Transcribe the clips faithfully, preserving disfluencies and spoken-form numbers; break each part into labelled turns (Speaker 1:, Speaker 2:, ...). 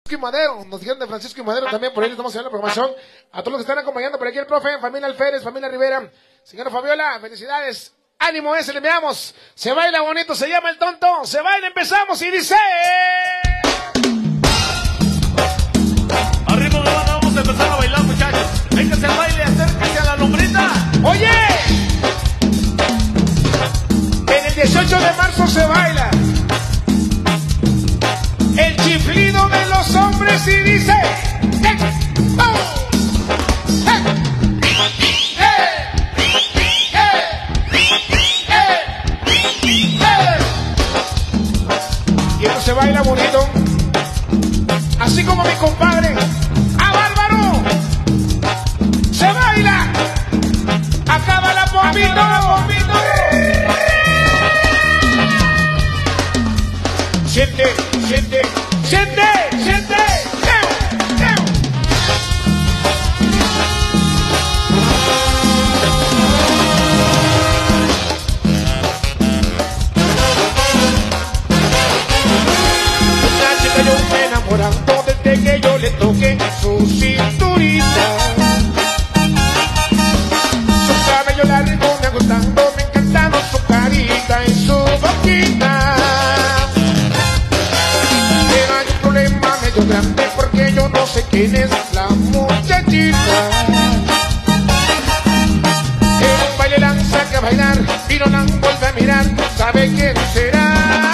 Speaker 1: y Madero, nos dijeron de Francisco y Madero también, por ahí les estamos haciendo la programación. A todos los que están acompañando por aquí, el profe, familia Alférez, familia Rivera, señora Fabiola, felicidades, ánimo ese, le enviamos. Se baila bonito, se llama El Tonto, se baila, empezamos y dice...
Speaker 2: Arriba de banda, vamos a empezar a bailar, muchachos. Véngase al baile, acérquese a la lumbrita.
Speaker 1: Oye, en el dieciocho de marzo se baila el chiflido de los hombres y dice... ¡Eh! ¡Oh! ¡Eh! ¡Eh! ¡Eh! ¡Eh! ¡Eh! Y esto se baila bonito, así como mi compadre, ¡a bárbaro! Se baila, acaba la bombita, siente, siente, siente, siente, ¡Teo! ¡Teo! Una chica yo me enamorando desde que yo le toqué su cinturita. Su cabello largo me gustando, me encantando su carita y su boquita. Grande porque yo no sé quién es la muchachita. En un baile lanza que a bailar y no la vuelve a mirar, sabe quién será.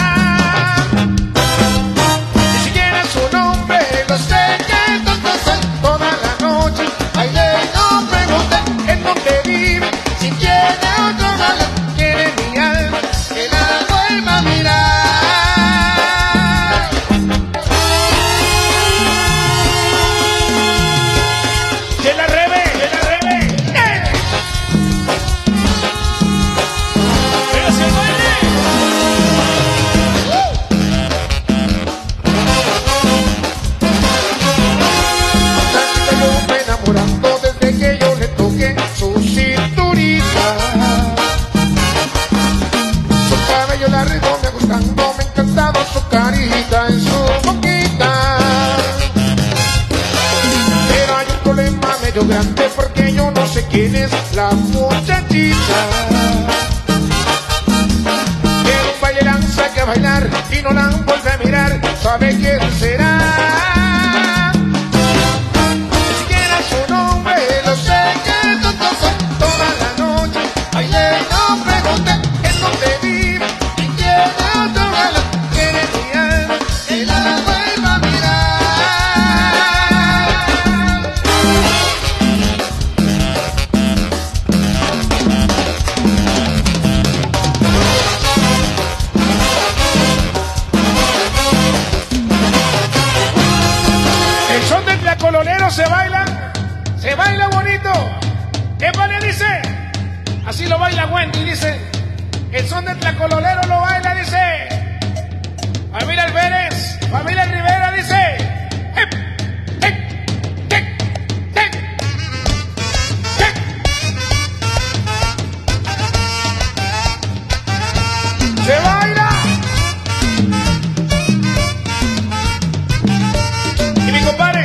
Speaker 1: Ni siquiera su nombre, no sé qué tonto soy. Toda la noche bailé y no pregunté en dónde vive. Si tiene otro malo, quiere mi alma, que la vuelva a mirar. Grande porque yo no sé quién es la muchachita. En un baile lanza que a bailar y no la vuelve a mirar, sabe quién será. Ni siquiera su nombre, no sé qué tonto soy. Toda la noche bailé y no pregunté en dónde vive. Y tiene otro galán, quiere mi alma, que la vuelva a mirar. Se baila, se baila bonito. Epa le dice, así lo baila Wendy, dice. El son del tlacololero lo baila, dice. Familia Alférez, familia Rivera, dice. Ep, ep, ep, ep, ep. Se baila. Y mi compadre.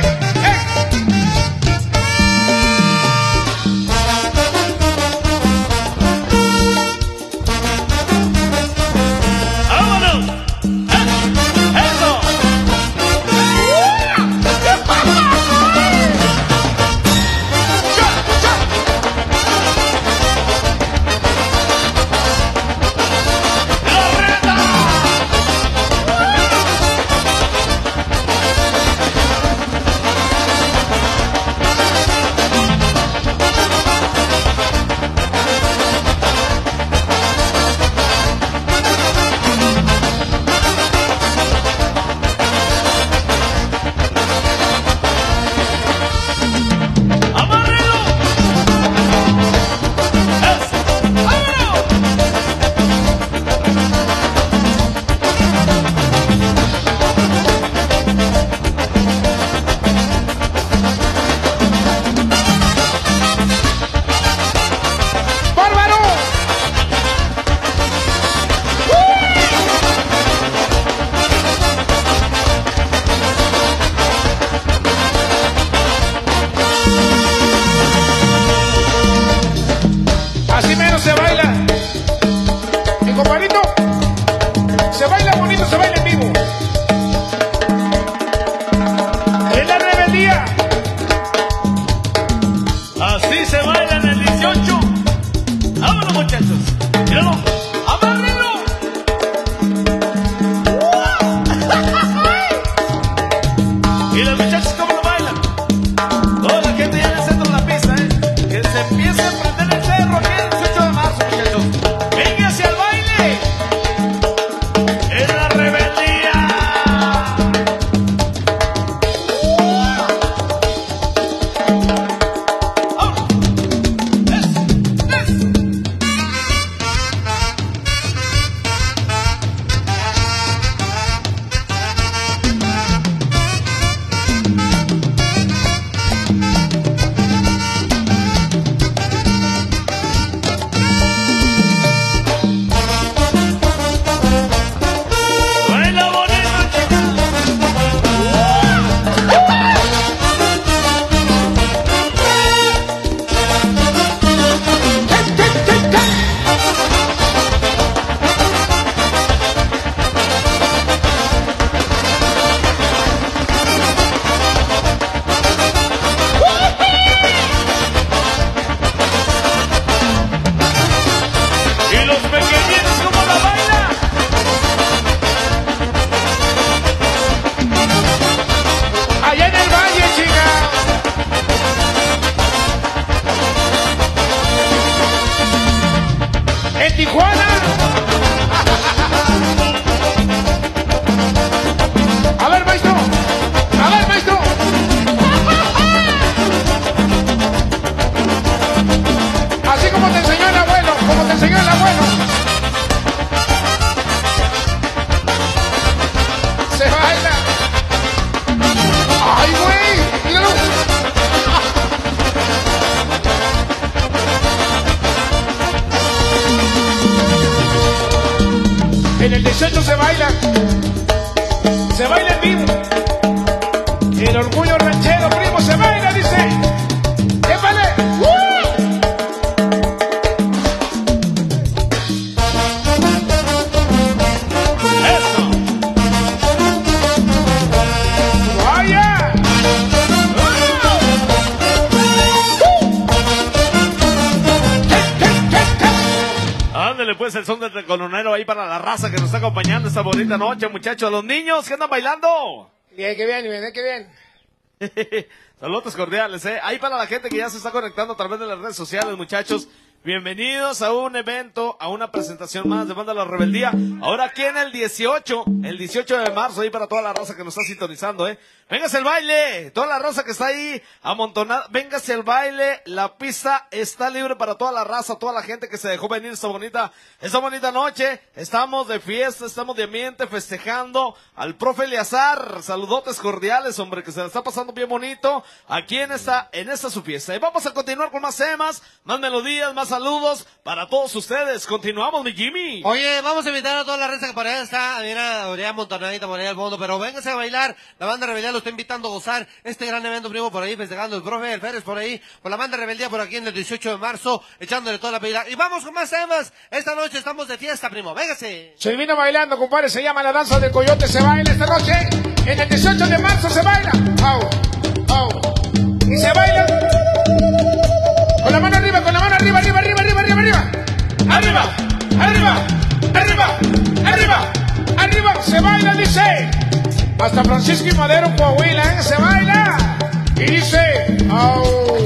Speaker 2: pues el son del recolonero ahí para la raza que nos está acompañando esta bonita noche, muchachos. Los niños que andan bailando.
Speaker 1: Bien, qué bien, bien, qué bien.
Speaker 2: Saludos cordiales, eh. Ahí para la gente que ya se está conectando a través de las redes sociales, muchachos. Bienvenidos a un evento, a una presentación más de Banda La Rebeldía. Ahora aquí en el dieciocho, el dieciocho de marzo, ahí para toda la raza que nos está sintonizando, eh. Véngase el baile, toda la raza que está ahí amontonada, véngase el baile, la pista está libre para toda la raza, toda la gente que se dejó venir esta bonita, esta bonita noche. Estamos de fiesta, estamos de ambiente, festejando al profe Eleazar. Saludotes cordiales, hombre, que se la está pasando bien bonito aquí en esta, en esta su fiesta. Y vamos a continuar con más temas, más melodías, más saludos para todos ustedes. Continuamos, mi Jimmy.
Speaker 3: Oye, vamos a invitar a toda la raza que por allá está, mira, habría amontonadita por allá al fondo, pero vénganse a bailar. La Banda Rebeldía lo está invitando a gozar este gran evento, primo, por ahí, festejando el profe, el Férez por ahí, con la Banda Rebeldía por aquí en el dieciocho de marzo, echándole toda la pila. Y vamos con más temas. Esta noche estamos de fiesta, primo, véngase.
Speaker 1: Se vino bailando, compadre, se llama la danza del coyote, se baila esta noche. En el dieciocho de marzo se baila. Au, au. Y se baila con la mano arriba, con la mano arriba, arriba, arriba, arriba, arriba, arriba. Arriba, arriba, arriba, arriba, arriba. Se baila, dice. Hasta Francisco y Madero, Coahuila, ¿eh? Se baila. Y dice, au.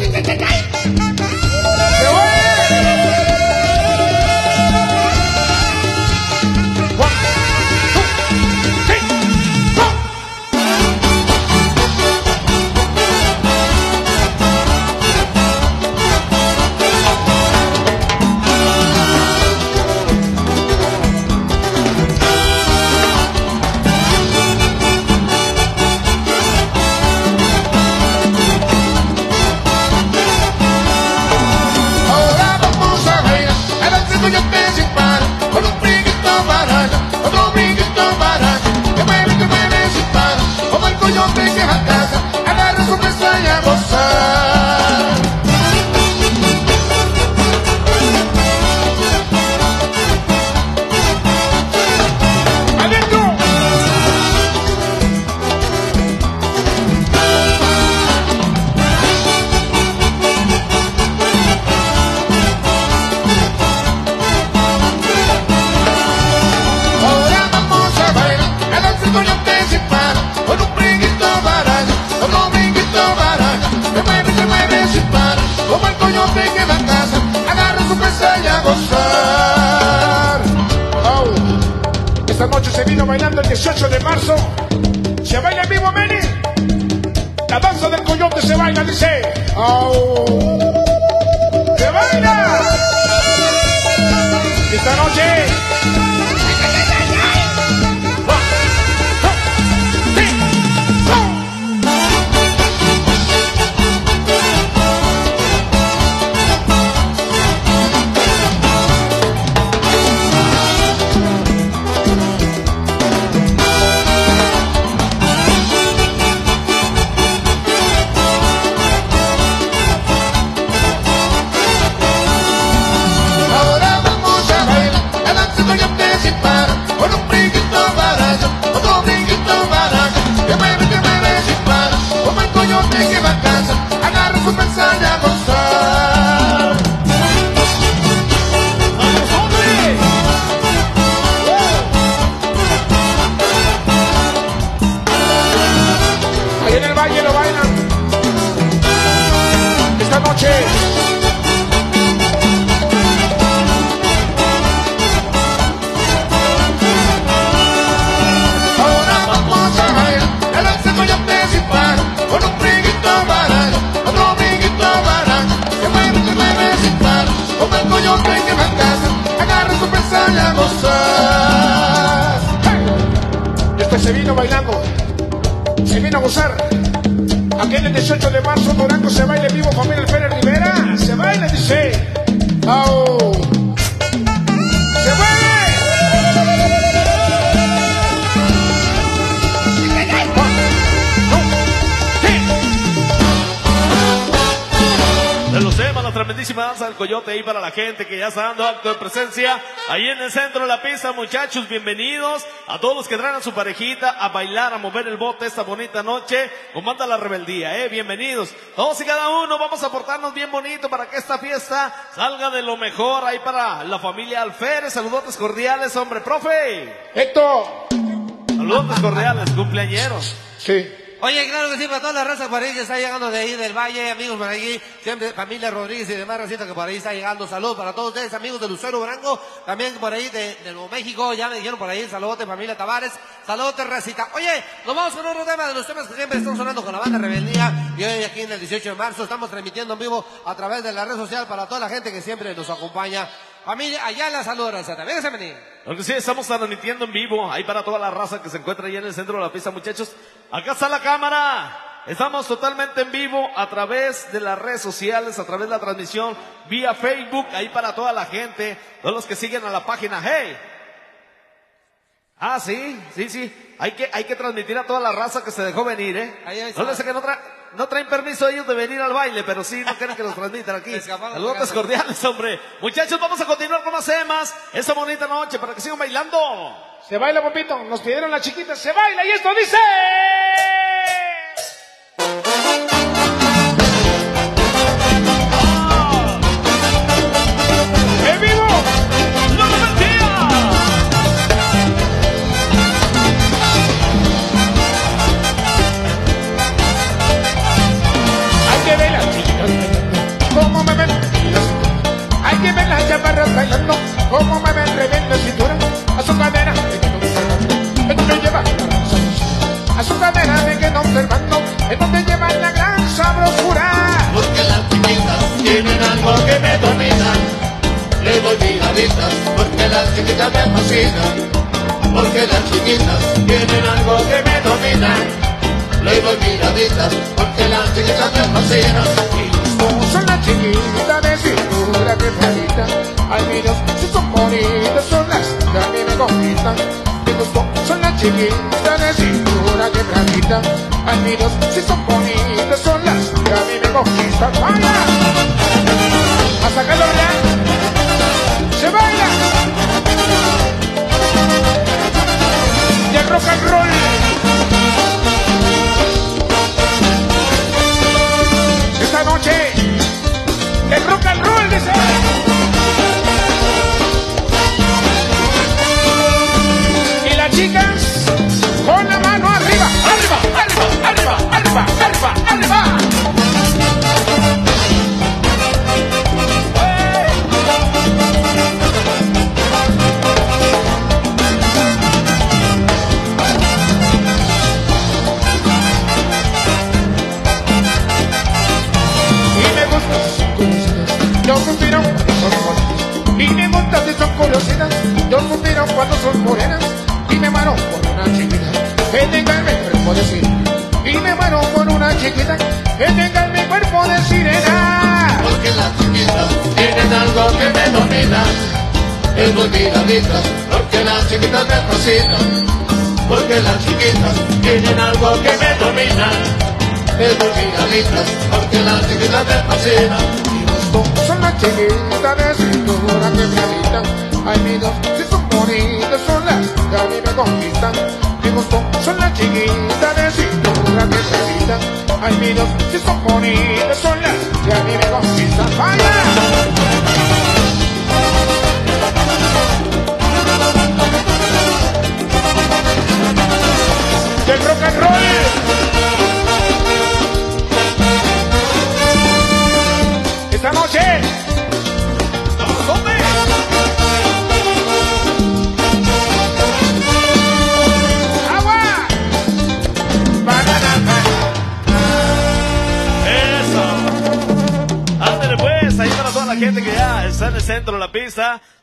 Speaker 1: Se baila. Esta noche se vino bailando el dieciocho de marzo. Se baila en vivo, Meni. La danza del coyote se baila, dice. Oh. Se baila. Esta noche. Se vino bailando, se vino a gozar. Aquí en el dieciocho de marzo, Durango se baila en vivo, familia Alfredo Rivera. Se baila, dice. ¡Au! ¡Se baila!
Speaker 2: De los temas, la tremendísima danza del coyote ahí para la gente que ya está dando acto de presencia ahí en el centro de la pista, muchachos, bienvenidos a todos los que traen a su parejita a bailar, a mover el bote esta bonita noche con Banda La Rebeldía, eh, bienvenidos, todos y cada uno, vamos a portarnos bien bonito para que esta fiesta salga de lo mejor ahí para la familia Alférez, saludotes cordiales, hombre, profe.
Speaker 1: Héctor.
Speaker 2: Saludotes cordiales, cumpleañeros.
Speaker 1: Sí.
Speaker 3: Oye, claro que sí, para toda la raza por ahí que está llegando de ahí del Valle, amigos por ahí, siempre familia Rodríguez y demás racitas que por ahí está llegando. Saludos para todos ustedes, amigos de Lucero Durango, también por ahí de, de Nuevo México, ya me dijeron por ahí, saludos familia Tavares, saludos racita. Oye, nos vamos con otro tema de los temas que siempre están sonando con la Banda Rebeldía, y hoy aquí en el dieciocho de marzo estamos transmitiendo en vivo a través de la red social para toda la gente que siempre nos acompaña. Familia Ayala, saludos racita, venga a venir.
Speaker 2: Lo que sí, estamos transmitiendo en vivo ahí para toda la raza que se encuentra ahí en el centro de la pista, muchachos. Acá está la cámara. Estamos totalmente en vivo a través de las redes sociales, a través de la transmisión vía Facebook, ahí para toda la gente, todos los que siguen a la página. Hey. Ah, sí, sí, sí. Hay que, hay que transmitir a toda la raza que se dejó venir, ¿eh?
Speaker 3: Ahí, ahí
Speaker 2: no les sé que no, tra no traen permiso ellos de venir al baile, pero sí, no quieren que los transmitan aquí. Saludos cordiales, hombre. Muchachos, vamos a continuar con más temas esta bonita noche para que sigan bailando.
Speaker 1: Se baila, Popito. Nos pidieron la chiquita. Se baila y esto dice... ¡En vivo! ¡La Rebeldía! Hay que ver las chiquitas cómo me ven. Hay que ver las chaparras bailando cómo me ven, reven la cintura a su cadera de que no observando, en donde lleva la gran sabrosura. A su cadera de que no observando, en donde lleva la gran sabrosura.
Speaker 4: Porque las chiquitas tienen algo que me domina, le doy miraditas, porque las chiquitas me fascinan. Porque las chiquitas tienen algo que me domina, le doy miraditas, porque las chiquitas me fascinan.
Speaker 1: Como son las chiquitas de cintura que planita, ay mi Dios, si son bonitas son las que a mí me conquistan. Me gustó, son las chiquitas de cintura que planita, ay mi Dios, si son bonitas son las que a mí me conquistan. ¡Vaya! A sacarlo ya, se baila. Y el rock and roll. Esta noche el rock and roll dice. Y las chicas con la mano arriba, arriba, arriba, arriba, arriba, arriba, arriba. Yo suspiro cuando son morenas y me gustan si son curiosas. Yo suspiro cuando son morenas y me muero por una chiquita que tenga en mi cuerpo de sirena. Y me muero por una chiquita que tenga en mi cuerpo de sirena.
Speaker 4: Porque las chiquitas tienen algo que me domina, es muy miraditas, porque las chiquitas me fascinan. Porque las chiquitas tienen algo que me domina, es muy miraditas, porque las chiquitas me fascinan.
Speaker 1: Son las chiquitas de cintura que me habitan. Ay, mi Dios, si son bonitas son las que a mí me conquistan. Me gustó, son las chiquitas de cintura que me habitan. Ay, mi Dios, si son bonitas son las que a mí me conquistan. ¡Vaya! Del rock and roll. Esta noche, ¿dónde? ¡Agua! ¡Banana!
Speaker 2: Eso. Ándale pues, ahí para toda la gente que ya está en el centro de la pista.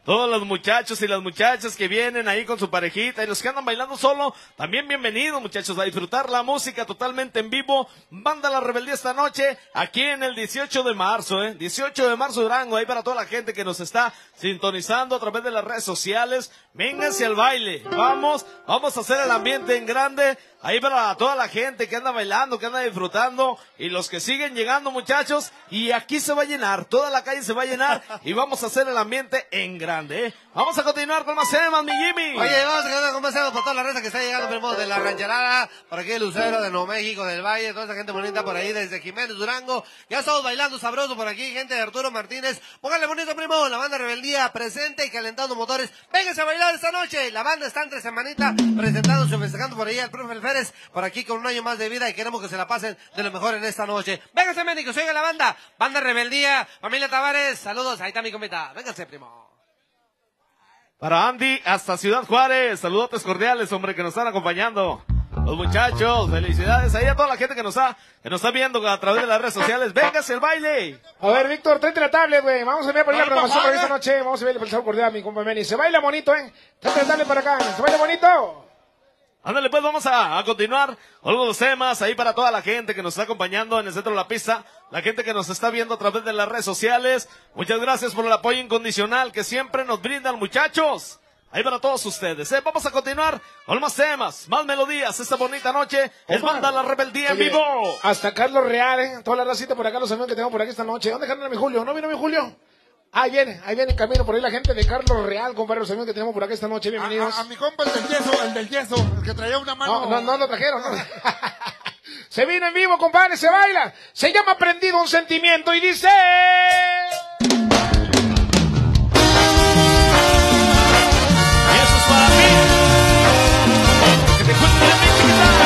Speaker 2: todos los muchachos y las muchachas que vienen ahí con su parejita y los que andan bailando solo, también bienvenidos muchachos a disfrutar la música totalmente en vivo. Banda La Rebeldía esta noche aquí en el dieciocho de marzo, eh, dieciocho de marzo Durango, ahí para toda la gente que nos está sintonizando a través de las redes sociales. Vénganse al baile, vamos, vamos a hacer el ambiente en grande, ahí para toda la gente que anda bailando, que anda disfrutando y los que siguen llegando muchachos, y aquí se va a llenar, toda la calle se va a llenar y vamos a hacer el ambiente en grande. ¿Eh? Vamos a continuar con más temas, mi Jimmy.
Speaker 3: Oye, vamos a continuar con más temas por toda la raza que está llegando, primo, de la rancherada, por aquí de Lucero, de Nuevo México, del Valle, toda esa gente bonita por ahí, desde Jiménez, Durango. Ya estamos bailando sabroso por aquí, gente de Arturo Martínez. Póngale bonito, primo, la banda Rebeldía presente y calentando motores. Vénganse a bailar esta noche. La banda está entre semanita presentándose, festejando por ahí al profe Alférez, por aquí con un año más de vida y queremos que se la pasen de lo mejor en esta noche. Vénganse, médicos, oiga la banda, banda Rebeldía, familia Tavares, saludos, ahí está mi comita. Vénganse, primo.
Speaker 2: Para Andy, hasta Ciudad Juárez, saludotes cordiales, hombre, que nos están acompañando. Los muchachos, felicidades ahí a toda la gente que nos está, que nos está viendo a través de las redes sociales. Véngase el baile.
Speaker 1: A ver, Víctor, tráete la tablet, güey. Vamos a ver por ahí la programación para esta noche. Vamos a ver el saludo cordial, mi compa Meni. Se baila bonito, eh. Tráete la tablet para acá. Se baila bonito.
Speaker 2: Ándale, pues vamos a, a continuar con algunos temas ahí para toda la gente que nos está acompañando en el centro de la pista, la gente que nos está viendo a través de las redes sociales. Muchas gracias por el apoyo incondicional que siempre nos brindan, muchachos. Ahí para todos ustedes, ¿eh? Vamos a continuar con más temas, más melodías esta bonita noche. Es Banda La Rebeldía en vivo.
Speaker 1: Hasta Carlos Real, ¿eh? Toda la racita por acá, los amigos que tenemos por aquí esta noche. ¿Dónde dejaron a mi Julio? ¿No vino mi Julio? Ahí viene, ahí viene en camino por ahí la gente de Carlos Real, compadre, los amigos que tenemos por acá esta noche. Bienvenidos.
Speaker 5: A, a, a mi compa el del yeso, el del yeso, el que traía una mano.
Speaker 1: No, no, no lo trajeron, no. Se vino en vivo, compadre, se baila. Se llama Prendido un Sentimiento y dice...
Speaker 2: Y eso es para mí. Que te cuente de mi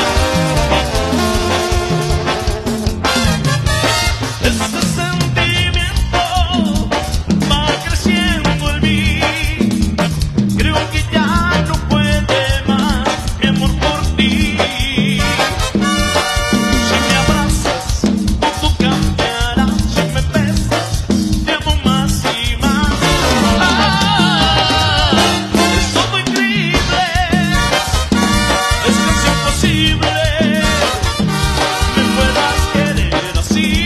Speaker 2: vida. Este sentimiento va creciendo en mí. Creo que ya no puede más mi amor por ti. Si me abrazas, todo cambiará. Si me besas, te amo más y más. Ah, es todo increíble, es casi imposible me puedas querer así.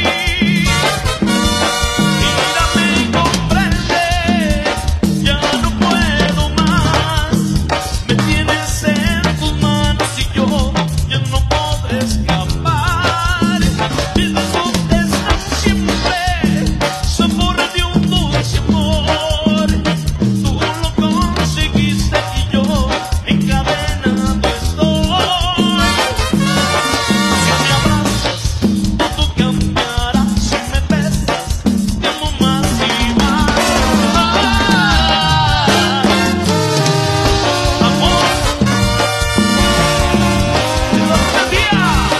Speaker 2: Mírame y comprende, ya no puedo más. Me tienes en tus manos y yo ya no podré escapar. Mis besos están siempre, sabor de un dulce amor. Tú lo conseguiste y yo encadenado estoy. Si me abrazas, todo cambiará. Si me besas, te amo más y más. Ah, amor, de la rebeldía.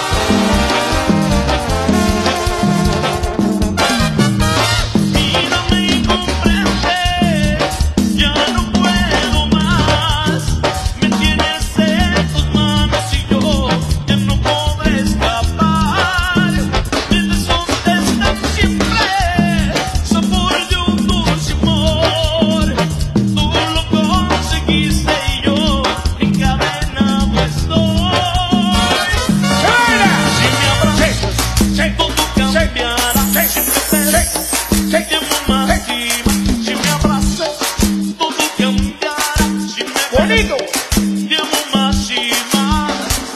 Speaker 2: Mírame y comprende, ya no puedo más. Me tienes en tus manos y yo ya no podré escapar. Mis besos están siempre, sabor de un dulce amor. Tú lo conseguiste y yo encadenado estoy. Si me abrazas, todo cambiará. Si me besas, te amo más y más. Si me abrazas, todo cambiará. Si me
Speaker 1: Bonito.
Speaker 2: besas, te amo más y más.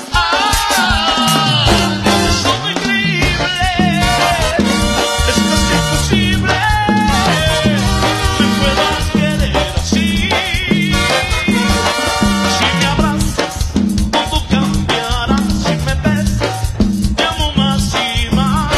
Speaker 2: Ah, es todo increíble, es casi imposible me puedas querer así. Si me abrazas, todo cambiará. Si me besas, te amo más y más.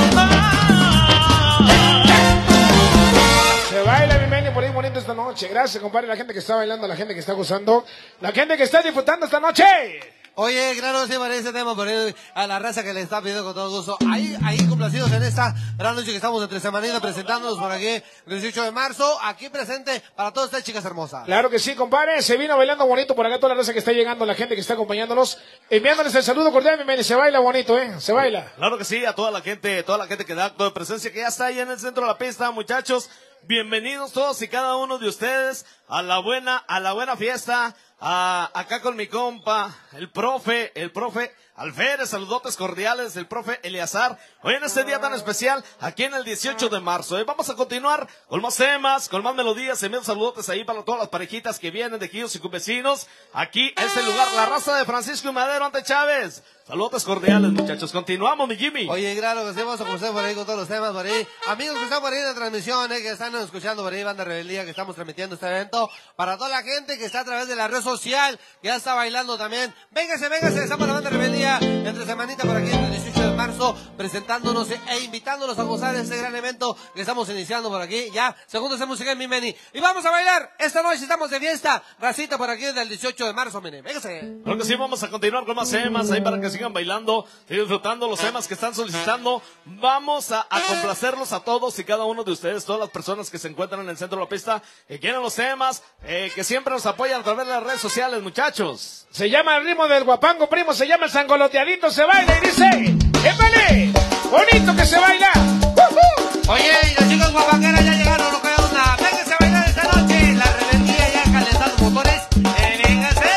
Speaker 1: Se baila, mi Meni, por ahí bonito esta noche. Gracias, compadre, la gente que está bailando, la gente que está gozando, la gente que está disfrutando esta noche.
Speaker 3: Oye, claro, sí, para ese tema, por ahí, a la raza que le está pidiendo con todo gusto. Ahí, ahí complacidos en esta gran noche que estamos entre semanita presentándonos por aquí, el dieciocho de marzo, aquí presente para todas estas chicas hermosas.
Speaker 1: Claro que sí, compadre. Se vino bailando bonito por acá toda la raza que está llegando, la gente que está acompañándonos, enviándoles el saludo cordial, mi Meni. Se baila bonito, ¿eh? Se baila.
Speaker 2: Claro que sí, a toda la gente, toda la gente que da acto de presencia, que ya está ahí en el centro de la pista, muchachos. Bienvenidos todos y cada uno de ustedes a la buena, a la buena fiesta, a, acá con mi compa, el profe, el profe Alférez, saludotes cordiales del profe Eleazar, hoy en este día tan especial, aquí en el dieciocho de marzo, ¿eh? Vamos a continuar con más temas, con más melodías, envío saludotes ahí para todas las parejitas que vienen de Quillos y vecinos, aquí es el lugar, la raza de Francisco y Madero ante Chávez. Saludos cordiales, muchachos. Continuamos, mi Jimmy.
Speaker 3: Oye, claro que sí, vamos a comenzar por ahí con todos los temas por ahí. Amigos que están por ahí en la transmisión, eh, que están escuchando por ahí, Banda Rebeldía, que estamos transmitiendo este evento. Para toda la gente que está a través de la red social, que ya está bailando también. Véngase, véngase, estamos la Banda Rebeldía entre semanita por aquí en el dieciocho de marzo, presentándonos e invitándonos a gozar de este gran evento que estamos iniciando por aquí. Ya, segundos de música en mi meni. Y vamos a bailar. Esta noche estamos de fiesta. Racita por aquí desde el dieciocho de marzo, mire. Véngase.
Speaker 2: Creo que sí, vamos a continuar con más temas ahí para que sigan bailando, sigan disfrutando los temas que están solicitando. Vamos a, a complacerlos a todos y cada uno de ustedes, todas las personas que se encuentran en el centro de la pista, que quieren los temas, eh, que siempre nos apoyan a través de las redes sociales, muchachos.
Speaker 1: Se llama el ritmo del guapango, primo, se llama el sangoloteadito, se baila y dice, ¡épale! ¡Bonito que se baila! ¡Uh-huh!
Speaker 3: Oye, y los chicos guapangueras ya llegaron, no queda una. Véngase a bailar esta noche. La rebeldía ya calentando motores. Eh, véngase.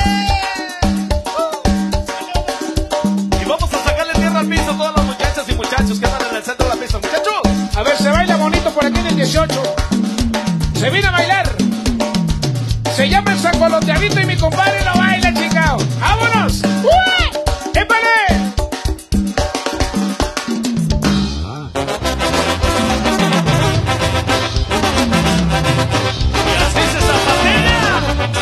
Speaker 2: Y vamos a sacarle tierra al piso a todas las muchachas y muchachos que andan en el centro de la pista, muchachos.
Speaker 1: A ver, se baila bonito por aquí en el dieciocho. Se viene a bailar. Se llama el sangoloteadito y mi compadre lo baila, chingao. ¡Vámonos! ¡Uh! ¡Épale!
Speaker 2: Y así se zapatea.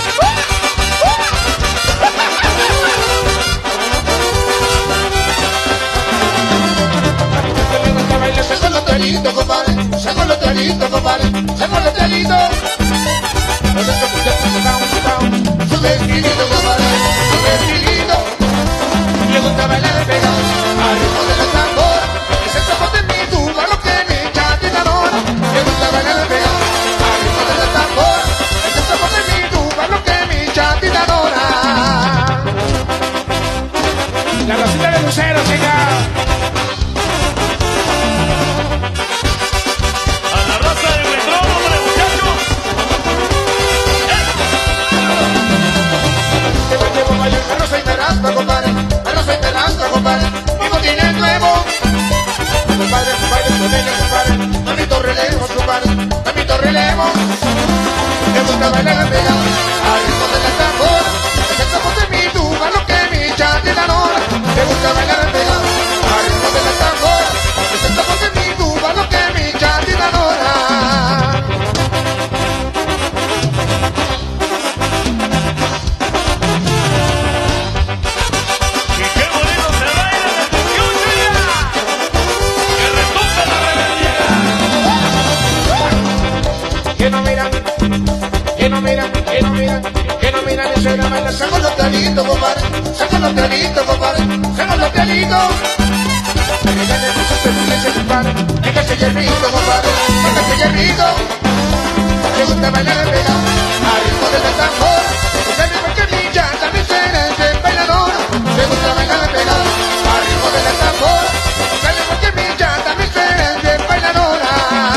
Speaker 4: Sangoloteadito, compadre, sangoloteadito, compadre, sangoloteadito. Su vestidito, compadre, su vestidito. Le gusta bailar el pegado al ritmo del tambor. Es el sabor de mi tuba lo que me echa de calor. Le gusta bailar el pegado al ritmo del tambor. Es el sabor de mi tuba lo que me echa de calor.
Speaker 1: La rosita de Lucero, chingao.
Speaker 2: A la raza del metrópoli, muchachos.
Speaker 4: Llevo, llevo, bailo, perro soy perasco, compadre, perro soy perasco, compadre, mi botín es nuevo. Compadre, compadre, con ella, compadre, mamito relevo, compadre, mamito relevo. Me gusta bailar la pega, al ritmo del tambor. Es el sabor de mi tuba lo que me echa de calor. Me gusta bailar la pega, al ritmo del tambor. Es el sabor de mi tuba lo que me echa de calor.
Speaker 2: Y qué bonito se baila en el dieciocho ya. Que retumbe la rebeldía.
Speaker 1: Que no miran, que no miran, que no miran, que no miran, eso era bailar
Speaker 4: Sangoloteadito, compadre, sangoloteadito, compadre, sangoloteadito.
Speaker 1: Véngase, véngase, compadre.
Speaker 4: Véngase hierrito, compadre, véngase hierrito. Me gusta bailar el pegado al ritmo del tambor. Usted me porque mi llanta me será bailador. Me gusta bailar el pegado al ritmo del tambor. Usted me porque mi llanta me será bailadora.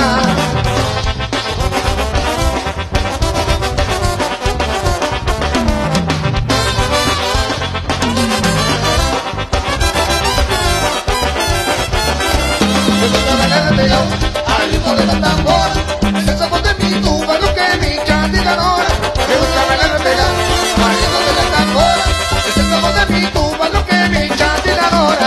Speaker 4: Me gusta bailar el pegado al ritmo del tambor. Es el sabor de mi tuba lo que me echa de calor. Me gusta bailar el pegado al ritmo del tambor. Es el sabor de mi tuba lo que me echa de calor.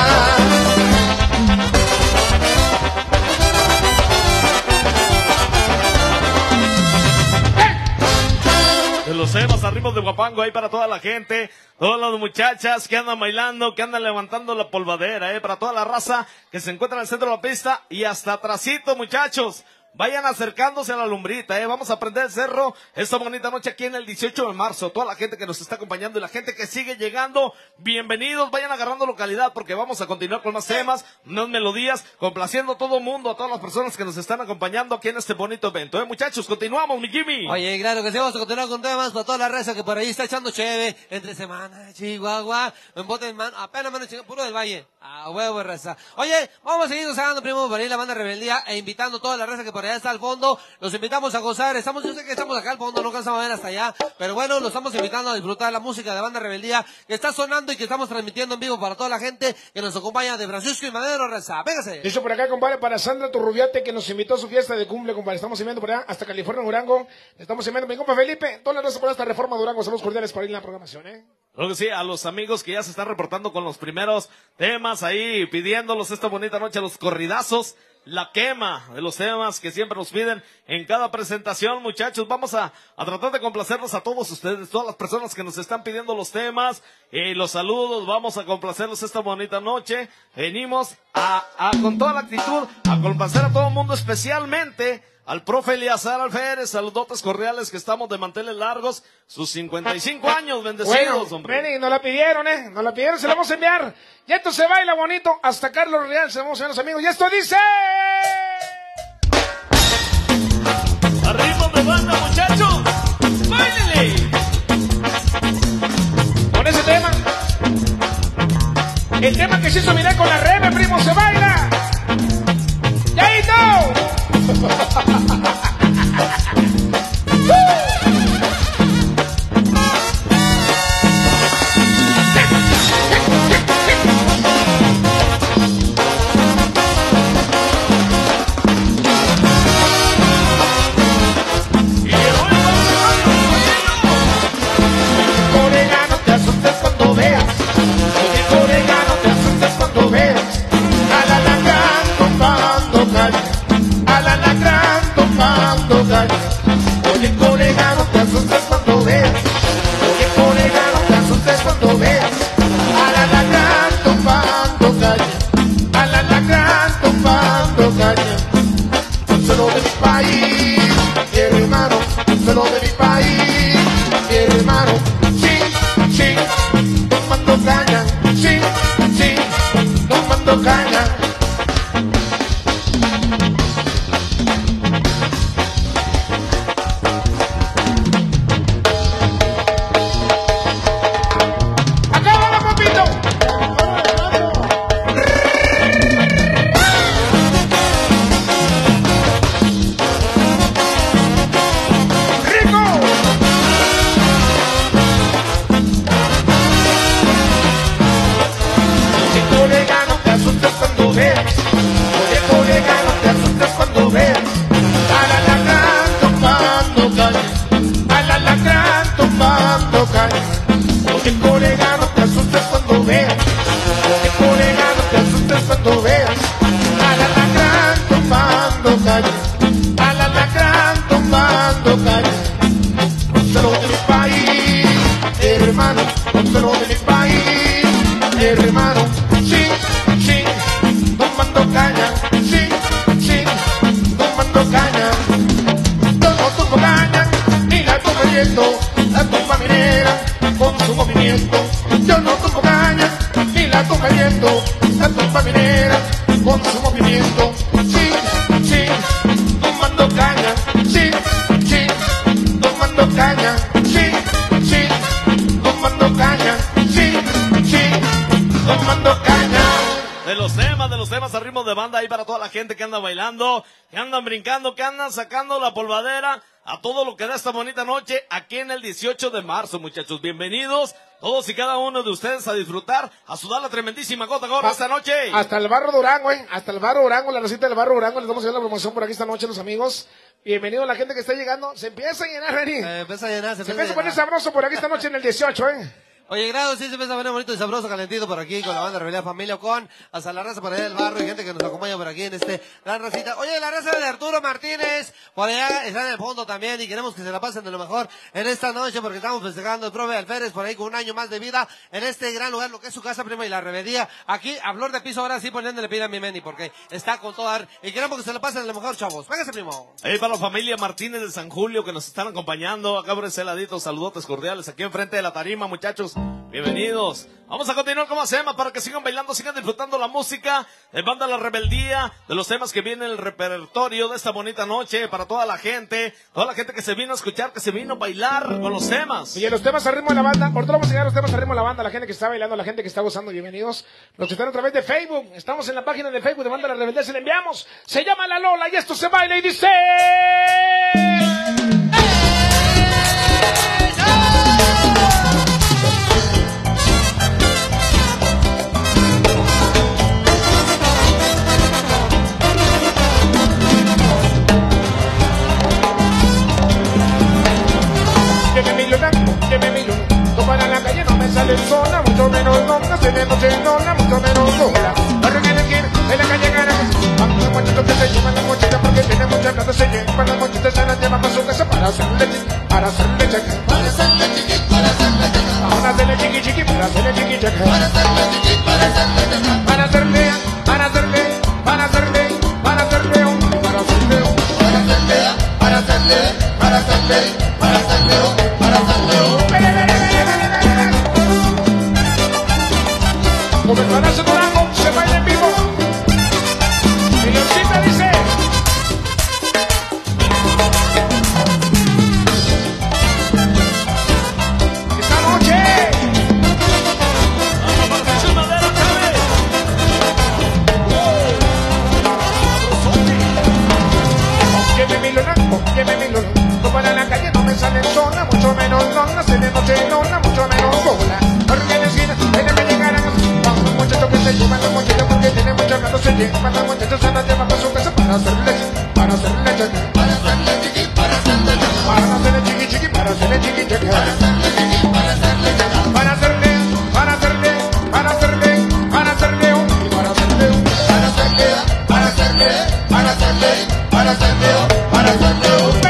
Speaker 2: De los temas a ritmos de guapango ahí para toda la gente, todas las muchachas que andan bailando, que andan levantando la polvadera, eh, para toda la raza que se encuentra en el centro de la pista y hasta atrasito, muchachos. Vayan acercándose a la lumbrita, eh. Vamos a prender el cerro esta bonita noche aquí en el dieciocho de marzo. Toda la gente que nos está acompañando y la gente que sigue llegando, bienvenidos. Vayan agarrando localidad porque vamos a continuar con más temas, más melodías, complaciendo a todo el mundo, a todas las personas que nos están acompañando aquí en este bonito evento. Eh, muchachos, continuamos, mi Jimmy.
Speaker 3: Oye, claro que sí, vamos a continuar con temas para toda la raza que por ahí está echando cheve entre semana, Chihuahua, en bote en mano, apenas mano chingada, puro del valle, a huevo raza. Oye, vamos a seguir usando, primo, por ahí la banda Rebeldía e invitando a toda la raza que por por allá está al fondo. Los invitamos a gozar. Estamos, yo sé que estamos acá al fondo, no alcanzamos a ver hasta allá, pero bueno, los estamos invitando a disfrutar la música de Banda Rebeldía que está sonando y que estamos transmitiendo en vivo para toda la gente que nos acompaña de Francisco y Madero Reza. Véngase.
Speaker 1: Dicho por acá, compadre, para Sandra Turrubiate, que nos invitó a su fiesta de cumple, compadre. Estamos enviando por allá hasta California, Durango. Estamos enviando mi compa Felipe. Todas las gracias por esta Reforma Durango. Saludos cordiales para ir en la programación, ¿eh?
Speaker 2: Creo que sí, a los amigos que ya se están reportando con los primeros temas ahí, pidiéndolos esta bonita noche, los corridazos, la quema de los temas que siempre nos piden en cada presentación, muchachos. Vamos a, a tratar de complacerlos a todos ustedes, todas las personas que nos están pidiendo los temas, y los saludos, vamos a complacerlos esta bonita noche. Venimos a, a con toda la actitud, a complacer a todo el mundo, especialmente al profe Eliazar Alférez, saludotes cordiales, que estamos de manteles largos, sus cincuenta y cinco años, bendecidos,
Speaker 1: bueno,
Speaker 2: hombre.
Speaker 1: Ven, y nos la pidieron, ¿eh? Nos la pidieron, se la vamos a enviar. Y esto se baila bonito, hasta Carlos Real, se vamos a ver los amigos. Y esto dice...
Speaker 2: ¡Arriba de banda, muchachos! ¡Báilele!
Speaker 1: Con ese tema, el tema que se hizo mirar con la Rebe, primo, se baila. ¡Yaito!
Speaker 4: Orégano, te asustes cuando veas. Oye, orégano, te asustes cuando veas. Al alacrán tomando caña. Al alacrán tomando caña. Oye, orégano, te asustes cuando veas. Oye, orégano, te asustes cuando veas. Al alacrán tomando caña. Al alacrán tomando caña. Solo de mi país, mi hermano. Solo de mi país, mi hermano. Sí, sí, tomando caña. Sí, sí, tomando caña.
Speaker 1: ¡Acá va, papito! ¡Rico!
Speaker 4: Oye, orégano, te asustes cuando veas. Oye, orégano, te asustes cuando veas. Al alacrán tomando caña. Al alacrán tomando caña. Oye, orégano, te asustes cuando veas. Oye, orégano, te asustes cuando veas. Al alacrán tomando caña. Al alacrán tomando caña. Solo de mi país, hermano. Solo de mi país, hermano. Sí, sí, tomando caña. Sí, sí, tomando caña. Yo no tomo caña, ni la tomo viendo. La tumba minera con su movimiento. Yo no tomo caña, ni la tomo viendo. La tumba minera con su movimiento. Sí, sí, tomando caña. Sí, sí, tomando caña. Sí, sí, tomando caña. Sí, sí, tomando caña.
Speaker 2: De los temas, de los temas a ritmo de banda ahí para toda la gente que anda bailando, que andan brincando, que andan sacando la polvadera a todo lo que da esta bonita noche aquí en el dieciocho de marzo, muchachos. Bienvenidos todos y cada uno de ustedes a disfrutar, a sudar la tremendísima gota gorda
Speaker 1: Ah,
Speaker 2: esta noche.
Speaker 1: Hasta el barrio Durango, ¿eh? Hasta el barrio Durango, la recita del barrio Durango. Les vamos a dar la promoción por aquí esta noche, los amigos. Bienvenido a la gente que está llegando. Se empieza a llenar, Reni.
Speaker 3: Eh, empieza a llenar, se
Speaker 1: Se
Speaker 3: empieza
Speaker 1: empieza a
Speaker 3: a
Speaker 1: poner
Speaker 3: llenar.
Speaker 1: sabroso por aquí esta noche en el dieciocho, ¿eh?
Speaker 3: Oye, Grado, sí se empieza a poner bonito y sabroso, calentito por aquí con la banda Rebelión Familia, con hasta la raza por allá del barrio y gente que nos acompaña por aquí en este gran racita. Oye, la raza de Arturo Martínez, por allá está en el fondo también y queremos que se la pasen de lo mejor en esta noche porque estamos festejando el profe Alférez por ahí con un año más de vida en este gran lugar, lo que es su casa prima y la Rebeldía. Aquí, a flor de piso, ahora sí poniéndole pila a mi Meni porque está con todo dar y queremos que se la pasen de lo mejor, chavos. Véngase, primo.
Speaker 2: Ahí para la familia Martínez de San Julio que nos están acompañando, acá por ese ladito, saludotes cordiales aquí enfrente de la tarima, muchachos. Bienvenidos. Vamos a continuar con más temas para que sigan bailando, sigan disfrutando la música de Banda La Rebeldía, de los temas que vienen en el repertorio de esta bonita noche para toda la gente, toda la gente que se vino a escuchar, que se vino a bailar con los temas.
Speaker 1: Y los temas al ritmo de la banda, ahorita vamos a llegar a los temas al ritmo de la banda, la gente que está bailando, la gente que está gozando, bienvenidos. Los que están a través de Facebook, estamos en la página de Facebook de Banda La Rebeldía, se le enviamos, se llama La Lola y esto se baila y dice... Para la calle no me sale sola, mucho menos longa, se de noche lola, mucho menos sola. Barrio en la esquina, en la calle Caracas, vamos los muchachos que se llevan la mochila porque tiene mucha plata, se llevan las mochilas, se las llevan para su casa para hacerle chiqui, para hacerle chaca, para hacerle chiqui, para hacerle chaca, para hacerle chiqui chiqui, para hacerle chiqui chaca, para hacerle chiqui, para hacerle chaca, para hacerle, para hacerle, para hacerle, para hacerle, para hacerle, para hacerle, para hacerle, para hacerle, para hacerle, para hacerle. Como el Palacio Durango se baila en vivo. Milloncita dice. Esta noche. Óyeme mi lona, óyeme mi lona. No para la calle no me sale sola, mucho menos lona, se de noche lona, mucho menos sola. Porque en la esquina, en la calle Caracas, vamos muchachos que se llevan la mochila porque tiene mucha gato, se llevan las muchachos, se las llevan para su casa para hacerle chiqui, para hacerle chaca, para hacerle chiqui, para hacerle chaca, para hacerle chiqui chiqui, para hacerle chiqui chaca, para hacerle chiqui, para hacerle chaca, para hacerle, para hacerle, para hacerle, para hacerle un, para hacerle un, para hacerle, para hacerle, para hacerle, para hacerle, para hacerle un.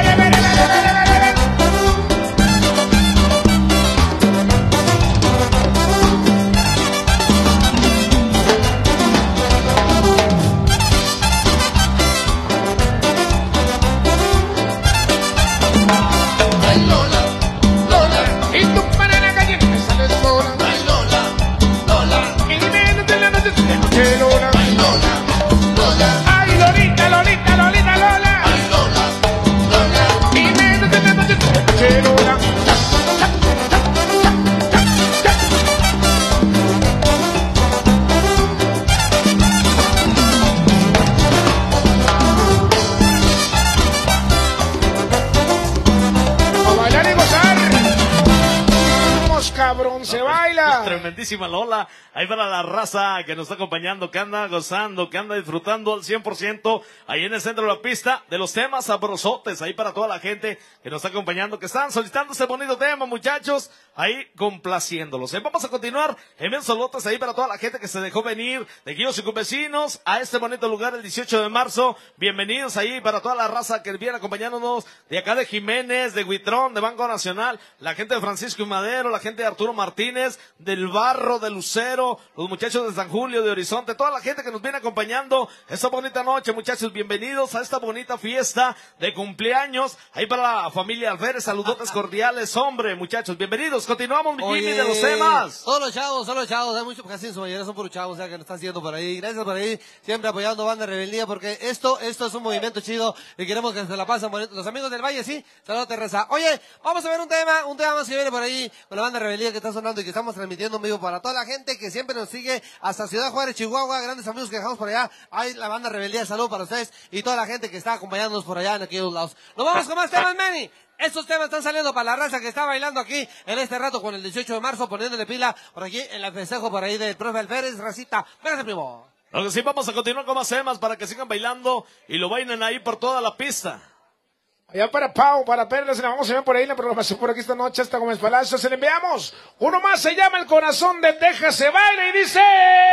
Speaker 1: Se baila.
Speaker 2: Tremendísima Lola, ahí para la raza que nos está acompañando, que anda gozando, que anda disfrutando al cien por ciento ahí en el centro de la pista de los temas sabrosotes, ahí para toda la gente que nos está acompañando, que están solicitando este bonito tema, muchachos, ahí complaciéndolos. Eh, vamos a continuar, envíen saludos ahí para toda la gente que se dejó venir de Guillos y vecinos a este bonito lugar el dieciocho de marzo. Bienvenidos ahí para toda la raza que viene acompañándonos de acá de Jiménez, de Huitrón, de Banco Nacional, la gente de Francisco y Madero, la gente de Arturo Martínez, del Barro, de Lucero, los muchachos de San Julio, de Horizonte, toda la gente que nos viene acompañando esta bonita noche, muchachos, bienvenidos a esta bonita fiesta de cumpleaños, ahí para la familia Alférez, saludotes cordiales, hombre, muchachos, bienvenidos, continuamos, mi Jimmy, de los temas.
Speaker 3: Todos los chavos, todos los chavos, hay muchos, casi en su mayoría son puros chavos, o sea, que nos están haciendo por ahí, gracias por ahí, siempre apoyando Banda Rebeldía, porque esto, esto es un movimiento chido, y queremos que se la pasen bonito. Los amigos del Valle, sí, saludos Teresa. Oye, vamos a ver un tema, un tema más que viene por ahí, con la Banda Rebeldía que está sonando y que estamos transmitiendo en vivo para toda la gente que siempre nos sigue hasta Ciudad Juárez, Chihuahua, grandes amigos que dejamos por allá. Hay la Banda Rebeldía, salud para ustedes y toda la gente que está acompañándonos por allá en aquellos lados. Nos vamos con más temas, Manny. Estos temas están saliendo para la raza que está bailando aquí en este rato con el dieciocho de marzo, poniéndole pila por aquí en el festejo por ahí del profe Alférez, racita. Véngase, primo.
Speaker 2: Lo que sí, vamos a continuar con más temas para que sigan bailando y lo bailen ahí por toda la pista.
Speaker 1: Allá para Pau, para Perla, se la vamos a ver por ahí en la programación por aquí esta noche hasta Gómez Palacio. Se le enviamos. Uno más se llama El Corazón de Texas, se baila y dice...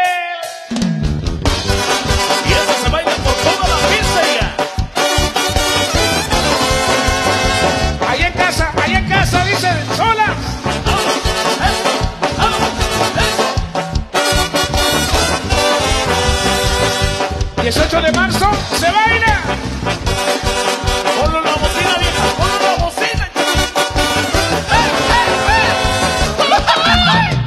Speaker 2: Y eso se baila por toda la pista ya.
Speaker 1: Allá en casa, allá en casa, dice, solas. dieciocho de marzo, se baila.
Speaker 2: Ponlo en la bocina, vieja, ponlo en la bocina. ¡Eh, eh, eh!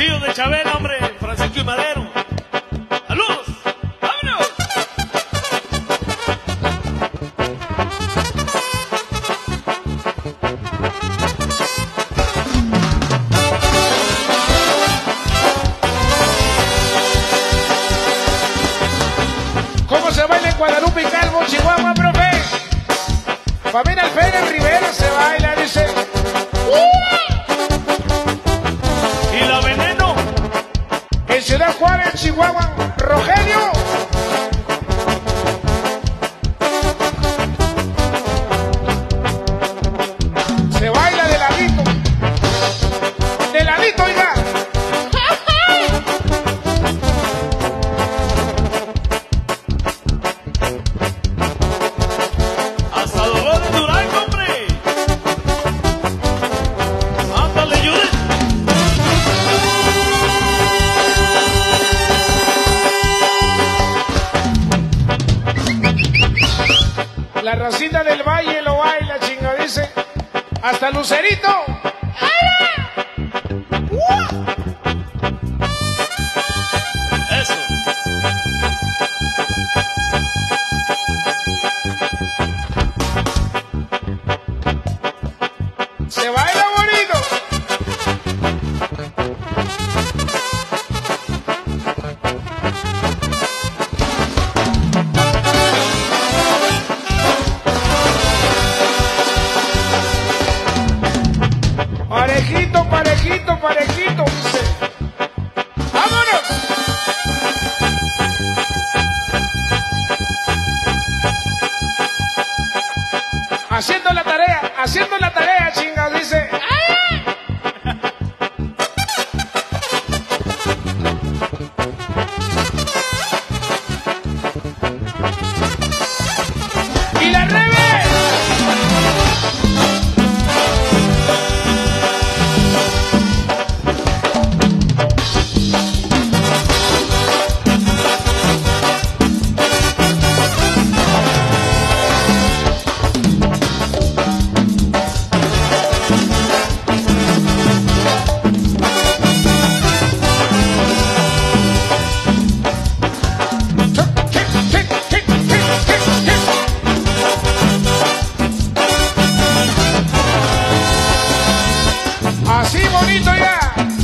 Speaker 2: Chillos de Chabela, hombre, Francisco y Madero. ¡Saludos! ¡Vámonos!
Speaker 1: ¿Cómo se baila en Guadalupe y Calvo, Chihuahua, profe? Familia Alférez Rivera se baila, dice.
Speaker 2: Y la Veneno.
Speaker 1: En Ciudad Juárez, Chihuahua, Rogelio. Se baila de ladito. De ladito, oiga.
Speaker 2: Hasta Dolor de Durango, hombre. Ándale, Judith.
Speaker 1: La racita del valle lo baila, chinga, dice. Hasta Lucerito.
Speaker 2: Eso.
Speaker 1: Se baila bonito. Parejito, parejito, parejito, dice. ¡Vámonos! Haciendo la tarea, haciendo la tarea, chinga, dice. ¡Y la revés! Así bonito ya.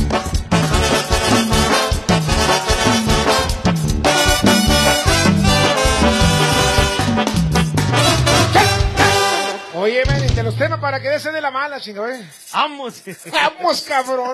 Speaker 1: Oye, men, te los temas para que dese de la mala, chinga, ¿eh?
Speaker 2: Vamos.
Speaker 1: Vamos, cabrón.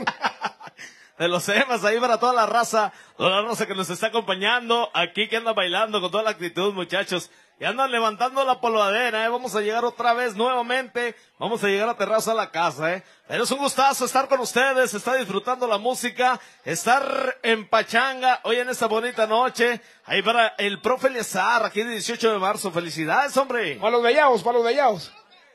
Speaker 2: De los temas ahí para toda la raza, toda la raza que nos está acompañando, aquí que anda bailando con toda la actitud, muchachos, y andan levantando la polvadera, eh, vamos a llegar otra vez nuevamente, vamos a llegar a Terraza a la casa, eh, pero es un gustazo estar con ustedes, estar disfrutando la música, estar en pachanga, hoy en esta bonita noche, ahí para el profe Eleazar, aquí el dieciocho de marzo, felicidades, hombre.
Speaker 1: Para los bellaos, para los bellaos.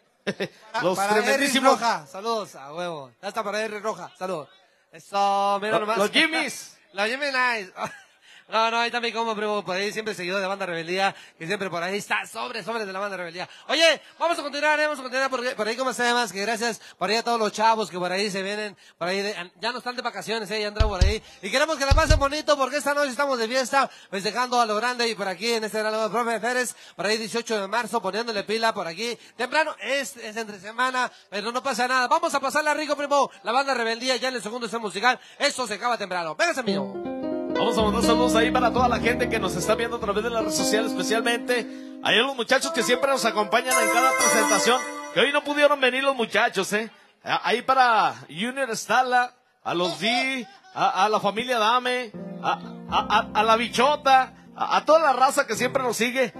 Speaker 2: Los
Speaker 3: para Henry
Speaker 2: tremendísimos,
Speaker 3: Roja, saludos, a huevo. Ya está para Henry Roja, saludos. Eso, mira
Speaker 2: Lo-
Speaker 3: nomás.
Speaker 2: los Jimmys.
Speaker 3: Los Jimmy Nice. No, no, ahí también como primo, por ahí siempre seguido de Banda Rebeldía, que siempre por ahí está, sobre, sobre de la Banda Rebeldía. Oye, vamos a continuar, eh, vamos a continuar por, por ahí como se llama, que gracias por ahí a todos los chavos que por ahí se vienen, por ahí, de- ya no están de vacaciones, eh, ya andan por ahí. Y queremos que la pasen bonito porque esta noche estamos de fiesta, festejando a lo grande y por aquí en este gran lugar, profe Férez, por ahí dieciocho de marzo, poniéndole pila por aquí. Temprano, es, es entre semana, pero no pasa nada. Vamos a pasarla rico, primo. La Banda Rebeldía ya en el segundo set musical. Esto se acaba temprano. Véngase, mío.
Speaker 2: Vamos a mandar saludos ahí para toda la gente que nos está viendo a través de las redes sociales, especialmente ahí a los muchachos que siempre nos acompañan en cada presentación, que hoy no pudieron venir los muchachos, eh. Ahí para Junior Stala, a los D, a, a la familia Dame, a, a, a, a la Bichota, a, a toda la raza que siempre nos sigue.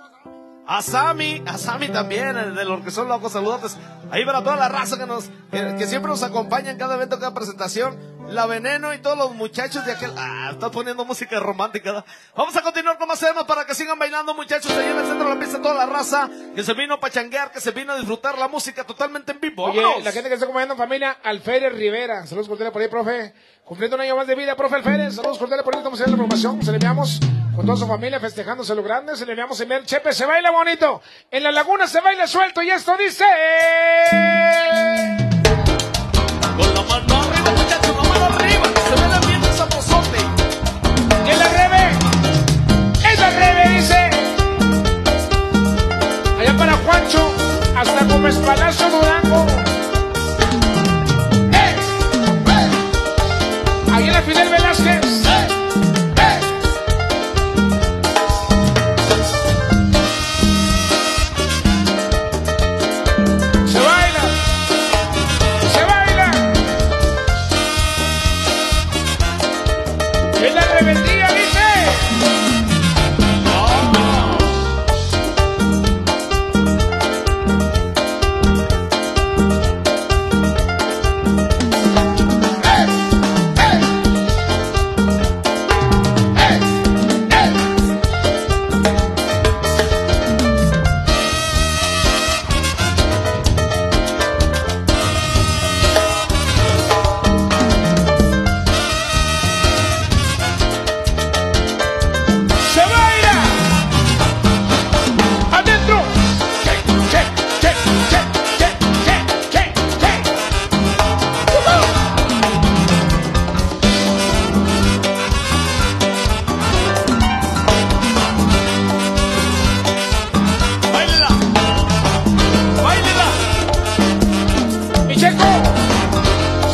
Speaker 2: A Sammy, a Sammy también, el de los que son locos, saludos. Ahí para toda la raza que nos, que, que siempre nos acompaña en cada evento, cada presentación. La Veneno y todos los muchachos de aquel, ah, está poniendo música romántica, ¿no? Vamos a continuar con más temas para que sigan bailando, muchachos, ahí en el centro de la pista, toda la raza que se vino a pachanguear, que se vino a disfrutar la música totalmente en vivo.
Speaker 1: Oye,
Speaker 2: ¡Vámonos!
Speaker 1: la gente que está acompañando, familia Alférez Rivera. Saludos cordiales por ahí, profe. Cumpliendo un año más de vida, profe Alférez. Saludos cordiales por ahí, estamos en la programación. Se le enviamos con toda su familia festejándose lo grande. Se le enviamos en el Chepe, se baila bonito. En la laguna se baila suelto y esto dice...
Speaker 2: Con la mano arriba, muchachos, la mano arriba, que se ve la mierda.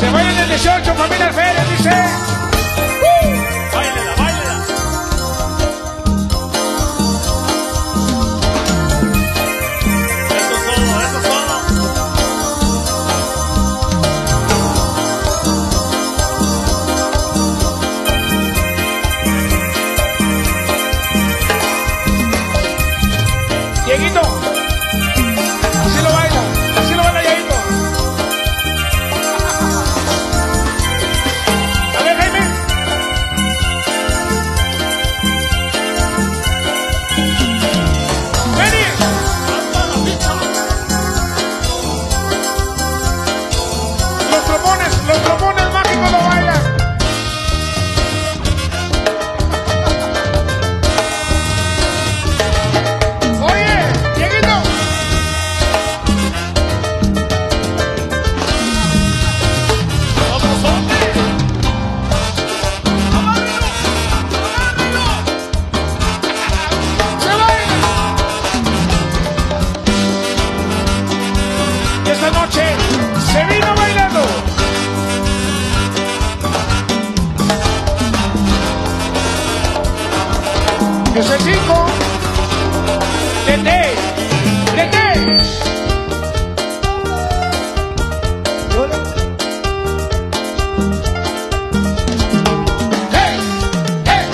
Speaker 1: Se baila en el dieciocho, familia Alférez, dice. Uh.
Speaker 2: Báilela, báilela. Eso es todo, eso es todo.
Speaker 1: Dieguito, así lo baila, así lo baila Dieguito. A ver, Jaime. Vení. Los trombones, los trombones mágicos lo bailan. Esta noche se vino bailando. Es el cinco. Tete, tete. Hey, hey,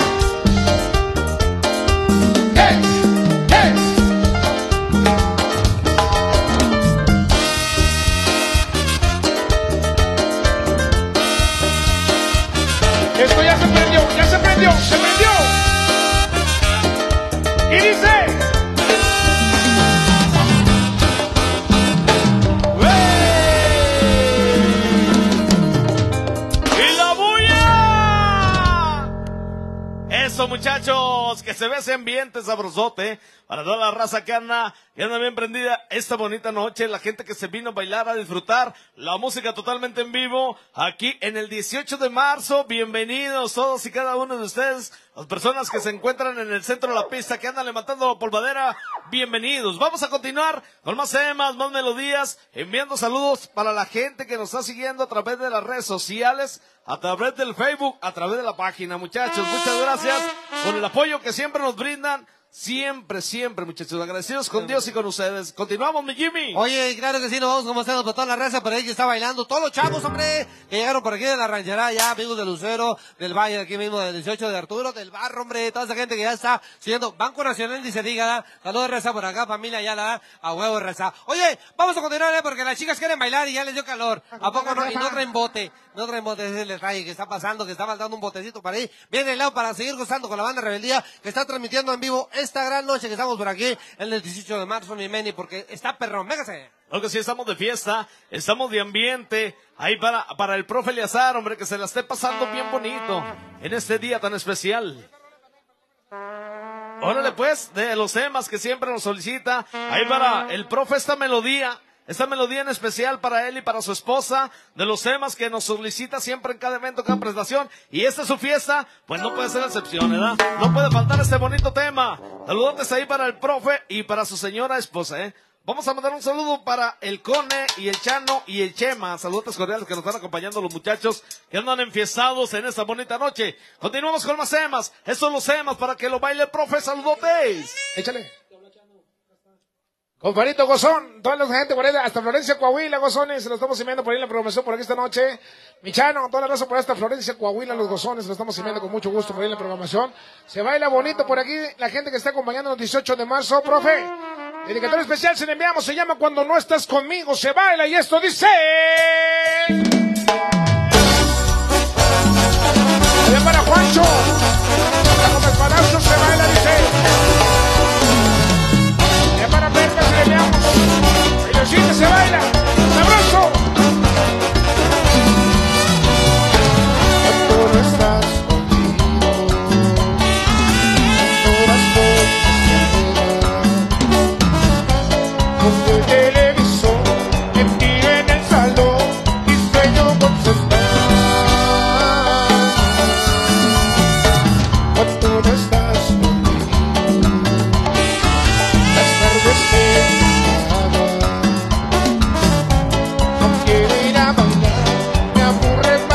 Speaker 1: hey, hey. Esto ya se prendió, ya se prendió, se prendió. Y dice.
Speaker 2: ¡Y la bulla! Eso, muchachos, que se ve ese ambiente sabrosote para toda la raza que anda, que anda bien prendida esta bonita noche, la gente que se vino a bailar, a disfrutar, la música totalmente en vivo, aquí en el dieciocho de marzo, bienvenidos todos y cada uno de ustedes, las personas que se encuentran en el centro de la pista, que andan levantando la polvadera, bienvenidos. Vamos a continuar con más temas, más melodías, enviando saludos para la gente que nos está siguiendo a través de las redes sociales, a través del Facebook, a través de la página, muchachos, muchas gracias por el apoyo que siempre nos brindan. Siempre, siempre, muchachos, agradecidos con Dios y con ustedes. Continuamos, mi Jimmy.
Speaker 3: Oye, claro que sí, nos vamos como estamos por toda la raza por ahí que está bailando. Todos los chavos, hombre, que llegaron por aquí de la rancherada, ya, amigos de Lucero, del Valle, de aquí mismo, del dieciocho de Arturo, del Barro, hombre, toda esa gente que ya está siguiendo. Banco Nacional, dice, diga, saludos de Reza por acá, familia, ya la a huevo de Reza. Oye, vamos a continuar, eh, porque las chicas quieren bailar y ya les dio calor. ¿A poco no? Y no traen bote, no traen bote, ese es el detalle que está pasando, que está faltando un botecito para ahí. Viene el lado para seguir gozando con la banda Rebeldía, que está transmitiendo en vivo esta gran noche que estamos por aquí en el dieciocho de marzo, mi Meni, porque está perrón, véngase.
Speaker 2: Lo que sí, estamos de fiesta, estamos de ambiente, ahí para, para el profe Eleazar, hombre, que se la esté pasando bien bonito en este día tan especial. Órale pues, de los temas que siempre nos solicita, ahí para el profe esta melodía, esta melodía en especial para él y para su esposa, de los temas que nos solicita siempre en cada evento, cada presentación, y esta es su fiesta, pues no puede ser excepción, ¿verdad? No puede faltar este bonito tema. Saludotes ahí para el profe y para su señora esposa, ¿eh? Vamos a mandar un saludo para el Cone y el Chano y el Chema. Saludos cordiales que nos están acompañando los muchachos que andan enfiestados en esta bonita noche. Continuamos con más temas. Estos son los temas para que lo baile el profe. Saludotes.
Speaker 1: Échale. Compadrito Gozón, toda la gente por ahí, hasta Florencia, Coahuila, Gozones, se lo estamos enviando por ahí en la programación por aquí esta noche. Michano, toda la raza por ahí, hasta Florencia, Coahuila, los Gozones, se lo estamos enviando con mucho gusto por ahí en la programación. Se baila bonito por aquí, la gente que está acompañando el dieciocho de marzo, profe. Dedicatorio especial se le enviamos, se llama Cuando no estás conmigo, se baila y esto dice... Allá para Juancho, hasta con el palacio se baila, dice... Para perlas y le leamos. Bailecito se baila. ¡Sabroso!
Speaker 6: Cuando no estás conmigo, cuando las cosas se dan,
Speaker 1: con el televisor, metido en el salón, y sueño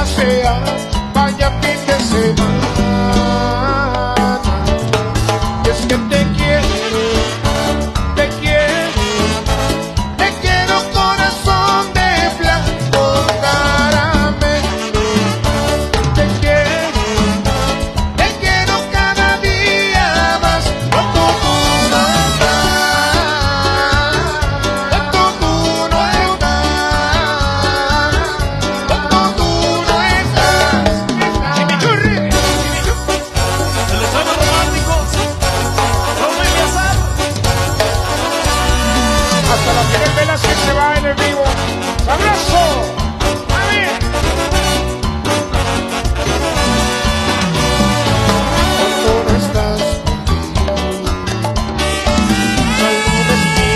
Speaker 6: pasear, vaya fin de semana. Y es que te quiero, te quiero, te quiero corazón de blanco caramelo. Te quiero, te quiero cada día más. Cuando tú no estás, cuando tú no estás, cuando tú no estás. Chimichurri, chimichurri.
Speaker 2: Se les llama románticos. Profe Eleazar.
Speaker 1: Hasta las tres velas que se va en el vivo. ¡Sabroso! ¡A ver!
Speaker 6: Cuando no estás conmigo, saludes mi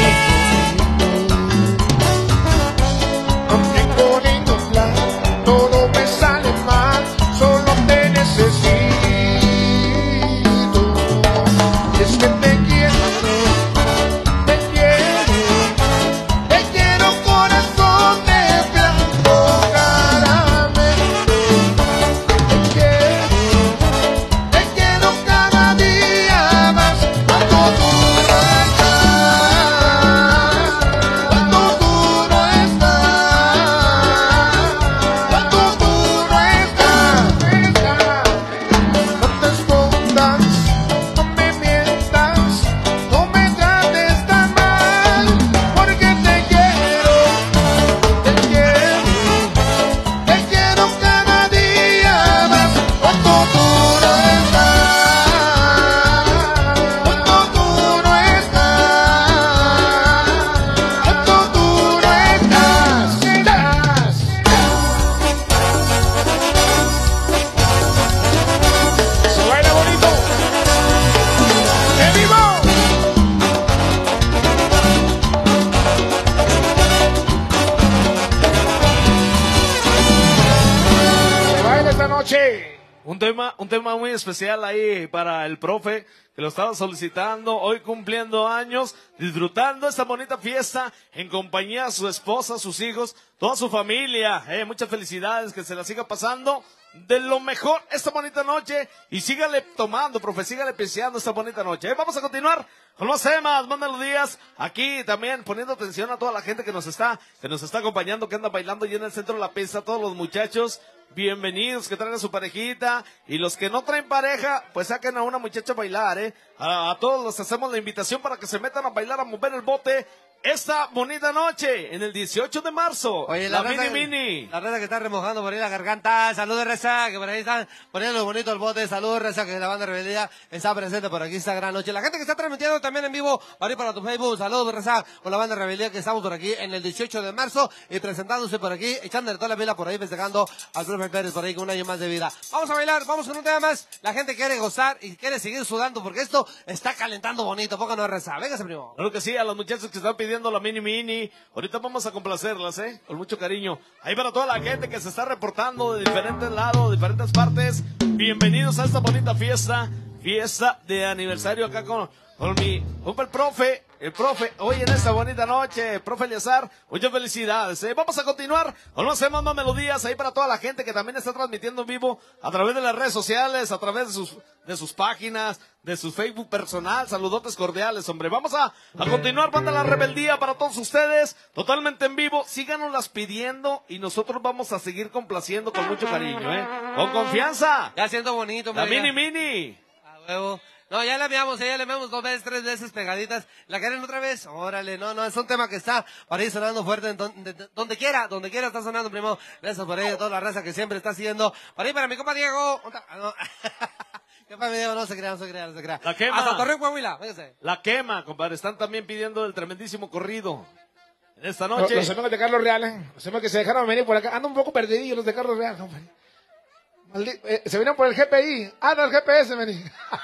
Speaker 6: conmigo. No tengo ningún plan, todo me sale mal, solo te necesito. Y es que te quiero, te quiero, te quiero corazón de blanco caramelo. Te quiero, te quiero cada día más. Cuando tú no estás, cuando tú no estás, cuando tú no estás, no te escondas, no me mientas, no me trates tan mal, porque te quiero, te quiero, te quiero cada día más. Cuando tú no estás, cuando tú no estás, cuando tú no estás, estás.
Speaker 1: ¡Se baila bonito! ¡En vivo! ¡Se baila esta noche!
Speaker 2: Un tema, un tema muy especial ahí para el profe que lo estaba solicitando, hoy cumpliendo años, disfrutando esta bonita fiesta en compañía de su esposa, sus hijos, toda su familia. Eh, muchas felicidades, que se la siga pasando de lo mejor esta bonita noche y sígale tomando, profe, sígale apreciando esta bonita noche. Eh, vamos a continuar con los temas, manda los días aquí también poniendo atención a toda la gente que nos está, que nos está acompañando, que anda bailando allí en el centro de la pista, todos los muchachos. Bienvenidos, que traen a su parejita. Y los que no traen pareja, pues saquen a una muchacha a bailar, ¿eh? A, a todos les hacemos la invitación para que se metan a bailar, a mover el bote esta bonita noche, en el dieciocho de marzo.
Speaker 3: Oye,
Speaker 2: la,
Speaker 3: la,
Speaker 2: mini
Speaker 3: raza,
Speaker 2: mini.
Speaker 3: la raza que está remojando por ahí la garganta. Saludos, Reza, que por ahí están poniendo bonito el bote. Saludos, Reza, que la banda Rebeldía está presente por aquí esta gran noche. La gente que está transmitiendo también en vivo, ahí para tu Facebook. Saludos, Reza, con la banda Rebeldía, que estamos por aquí en el dieciocho de marzo y presentándose por aquí, echándole toda la vela por ahí, festejando al profe Pérez por ahí con un año más de vida. Vamos a bailar, vamos con un tema más. La gente quiere gozar y quiere seguir sudando porque esto está calentando bonito. Poco no, Reza. Véngase, primo.
Speaker 2: Claro que sí, a los muchachos que están pidiendo la mini mini. Ahorita vamos a complacerlas, ¿eh? Con mucho cariño. Ahí para toda la gente que se está reportando de diferentes lados, de diferentes partes. Bienvenidos a esta bonita fiesta. Fiesta de aniversario acá con, con mi compa el profe. El profe, hoy en esta bonita noche, profe Eleazar, muchas felicidades, ¿eh? Vamos a continuar con los temas, más melodías, ahí para toda la gente que también está transmitiendo en vivo a través de las redes sociales, a través de sus, de sus páginas, de su Facebook personal. Saludotes cordiales, hombre. Vamos a, a continuar, banda La Rebeldía, para todos ustedes, totalmente en vivo. Síganoslas pidiendo y nosotros vamos a seguir complaciendo con mucho cariño, ¿eh? Con confianza.
Speaker 3: Ya siento bonito,
Speaker 2: La
Speaker 3: hombre,
Speaker 2: mini
Speaker 3: ya.
Speaker 2: mini.
Speaker 3: A huevo. No, ya la enviamos, ya la enviamos dos veces, tres veces pegaditas. ¿La quieren otra vez? Órale, no, no, es un tema que está por ahí sonando fuerte, en donde, donde quiera, donde quiera está sonando, primo. Gracias por ahí a toda la raza que siempre está siguiendo. Por ahí para mi compa Diego. Ah, no. ¿Qué para mi Diego? No se crea, no se crea, no se crea.
Speaker 2: La quema.
Speaker 3: Hasta Torreón, Coahuila, véngase.
Speaker 2: La quema, compadre. Están también pidiendo el tremendísimo corrido. En esta
Speaker 1: Los,
Speaker 2: noche.
Speaker 1: los amigos de Carlos Real, ¿eh? Los amigos que se dejaron venir por acá. Andan un poco perdidillos los de Carlos Real, compadre. Maldi- eh, se vinieron por el G P I. Ah, no, el G P S, vení.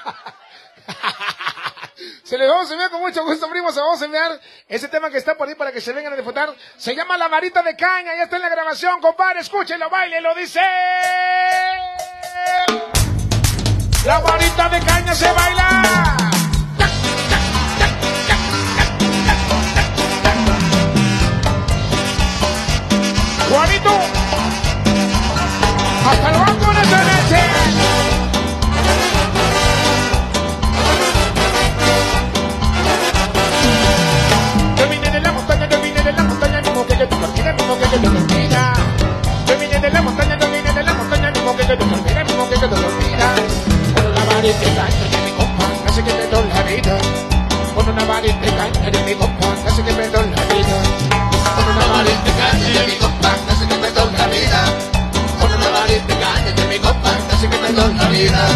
Speaker 1: Se les vamos a enviar con mucho gusto, primo. Se vamos a enviar ese tema que está por ahí para que se vengan a disfrutar. Se llama La Varita de Caña. Ya está en la grabación, compadre. Escúchenlo, baile, lo dice. La varita de caña se baila. Juanito. Hasta el banco de esta noche. Yo vine de la montaña, yo vine de la montaña, mismo que yo te olvide, mismo que yo te olvida. Yo vine de la montaña, yo vine de la montaña, mismo que yo te olvide, mismo que yo te olvida. Con una varita de caña de mi compa, casi que me doy la vida. Con una varita de caña de mi compa, casi que me doy la vida.
Speaker 4: Con una varita de caña de mi compa, casi que me doy la vida. Con una varita de caña de mi compa, casi que me doy la vida.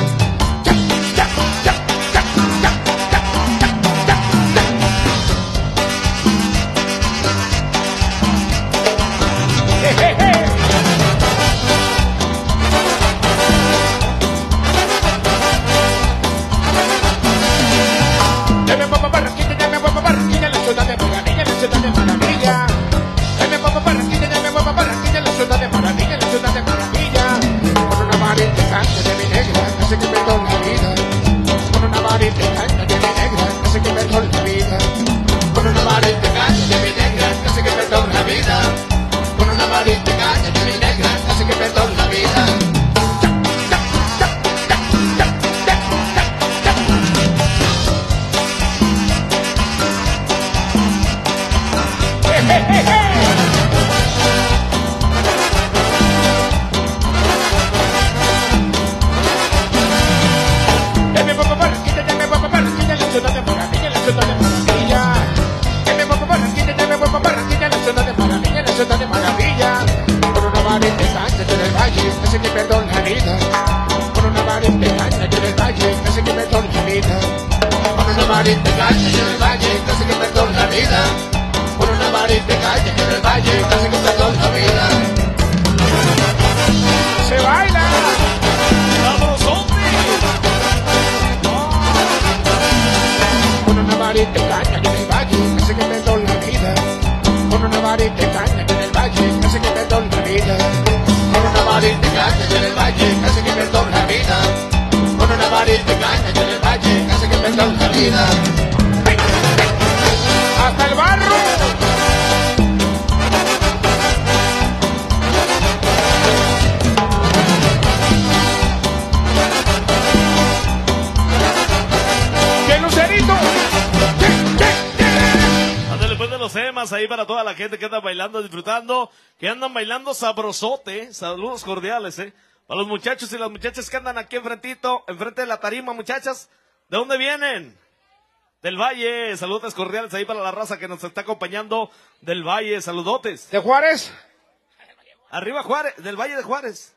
Speaker 1: Hasta el barro. ¡Qué lucerito!
Speaker 2: Ándale pues de los temas ahí para toda la gente que anda bailando, disfrutando, que andan bailando sabrosote. Saludos cordiales, eh. Para los muchachos y las muchachas que andan aquí enfrentito, enfrente de la tarima, muchachas. ¿De dónde vienen? Del Valle. Saludos cordiales ahí para la raza que nos está acompañando del Valle. Saludotes.
Speaker 1: ¿De Juárez?
Speaker 2: Arriba Juárez, del Valle de Juárez.